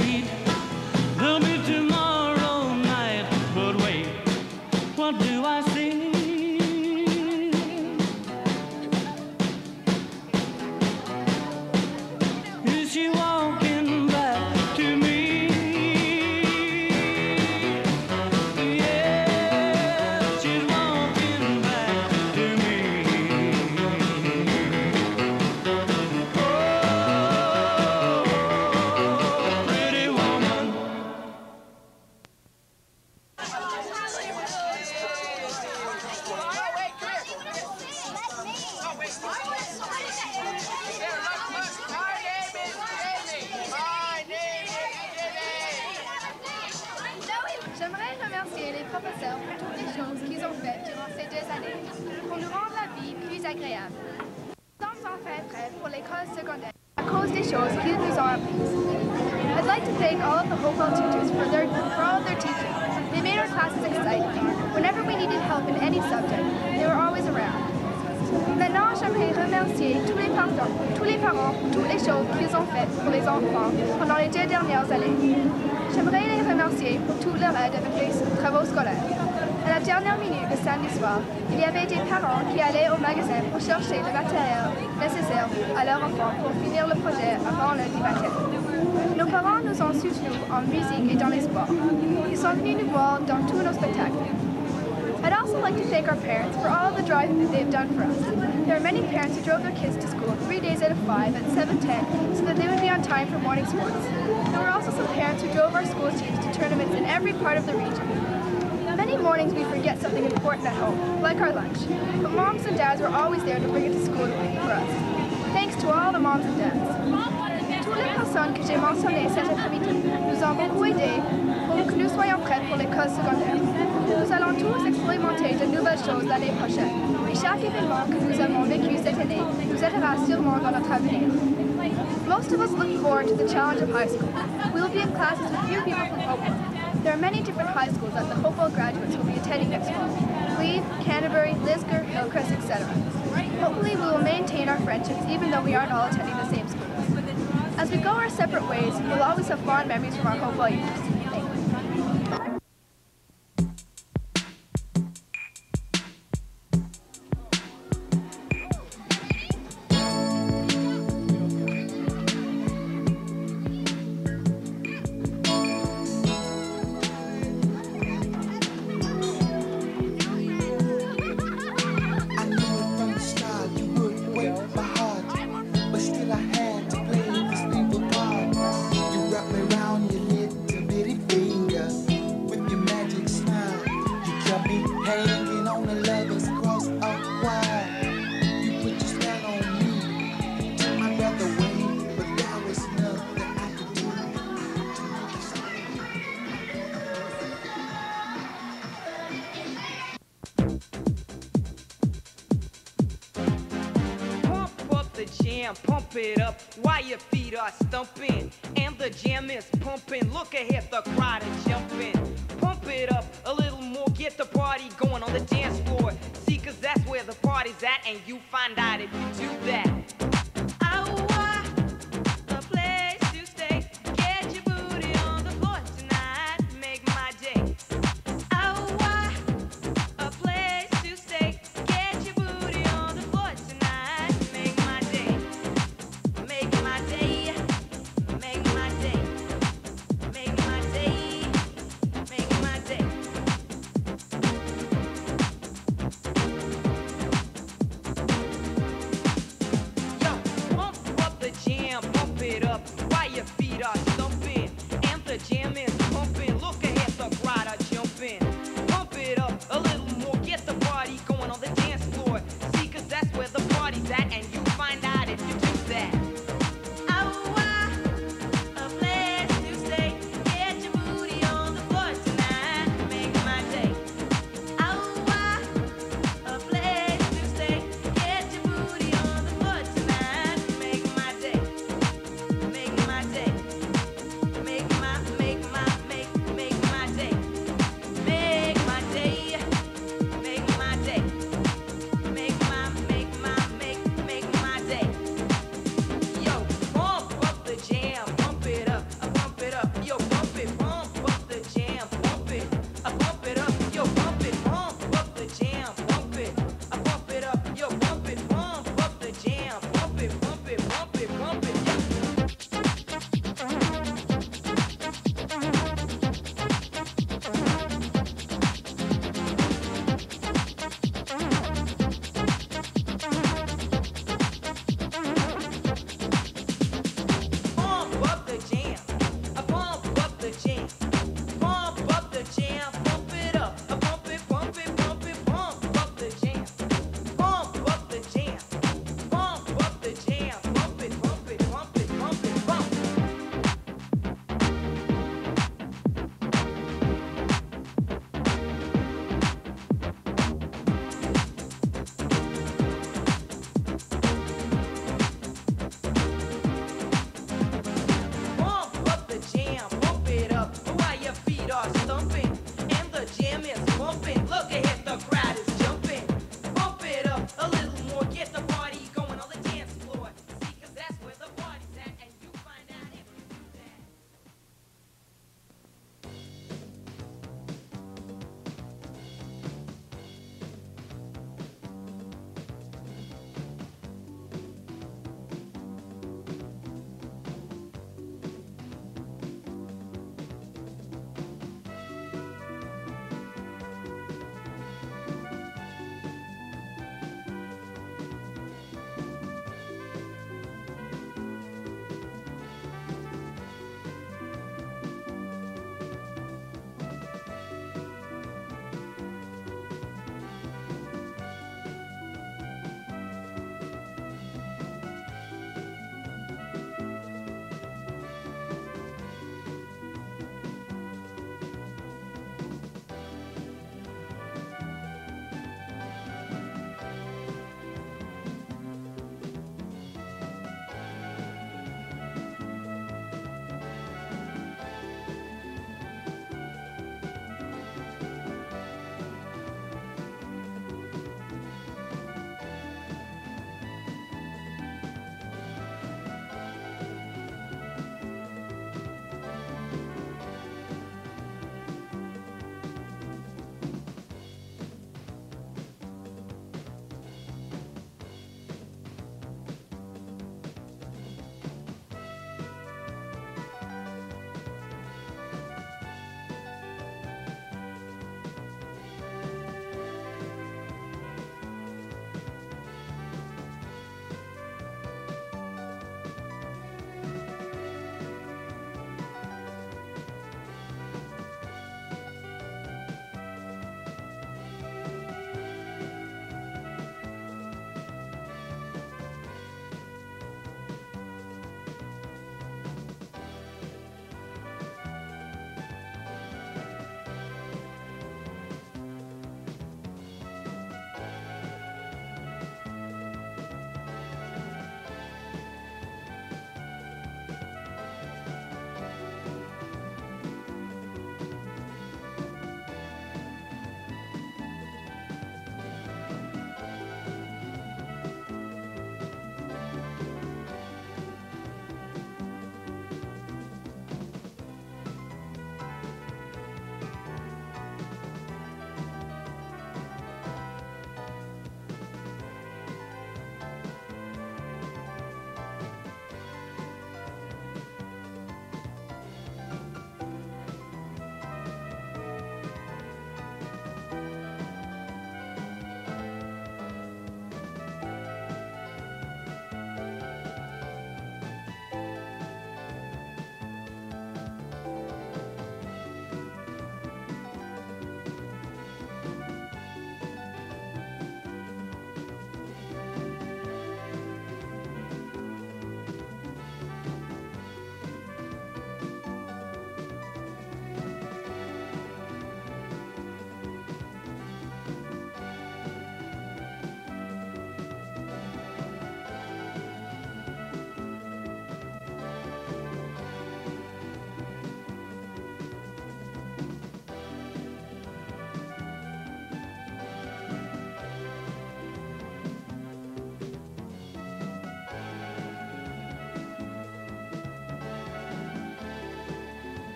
late. There'll be tomorrow night, but wait, what do I see? Is she walking back to me? Yes, she's walking back to me. Oh, pretty woman. J'aimerais remercier les professeurs pour toutes les choses qu'ils ont faites durant ces deux années, pour nous rendre la vie plus agréable. Nous sommes enfin prêts pour l'école secondaire à cause des choses qu'ils nous ont apprises. I'd like to thank all of the Hopewell teachers for, their, for all of their teaching. They made our classes exciting. Whenever we needed help in any subject, they were always around. Maintenant, j'aimerais remercier tous les parents, tous les parents pour toutes les choses qu'ils ont faites pour les enfants pendant les deux dernières années. J'aimerais les remercier pour toute leur aide avec les travaux scolaires. À la dernière minute de samedi soir, il y avait des parents qui allaient au magasin pour chercher le matériel nécessaire à leur enfant pour finir le projet avant lundi matin. Nos parents nous ont soutenus en musique et dans les sports. Ils sont venus nous voir dans tous nos spectacles. I'd also like to thank our parents for all the driving that they've done for us. There are many parents who drove their kids to school three days out of five at seven ten so that they would be on time for morning sports. There were also some parents who drove our school teams to tournaments in every part of the region. Many mornings we forget something important at home, like our lunch, but moms and dads were always there to bring it to school for us. Thanks to all the moms and dads. Toutes les personnes que j'ai mentionnées cet après-midi nous ont beaucoup aidés pour que nous soyons prêts pour l'école secondaire. Nous allons tous expérimenter de nouvelles choses l'année prochaine, et chaque événement que nous avons vécu cette année nous aidera sûrement dans notre avenir. Most of us look forward to the challenge of high school. We will be in classes with few people from Hopewell. There are many different high schools that the Hopewell graduates will be attending next fall. Glebe, Canterbury, Lisgar, Hillcrest, et cetera. Hopefully we will maintain our friendships even though we aren't all attending the same schools. As we go our separate ways, we'll always have fond memories from our Hopewell years. Thank you. Pump it up while your feet are stumping and the jam is pumping. Look ahead, the crowd is jumping. Pump it up a little more, get the party going on the dance floor. See, cause that's where the party's at, and you find out if you do that.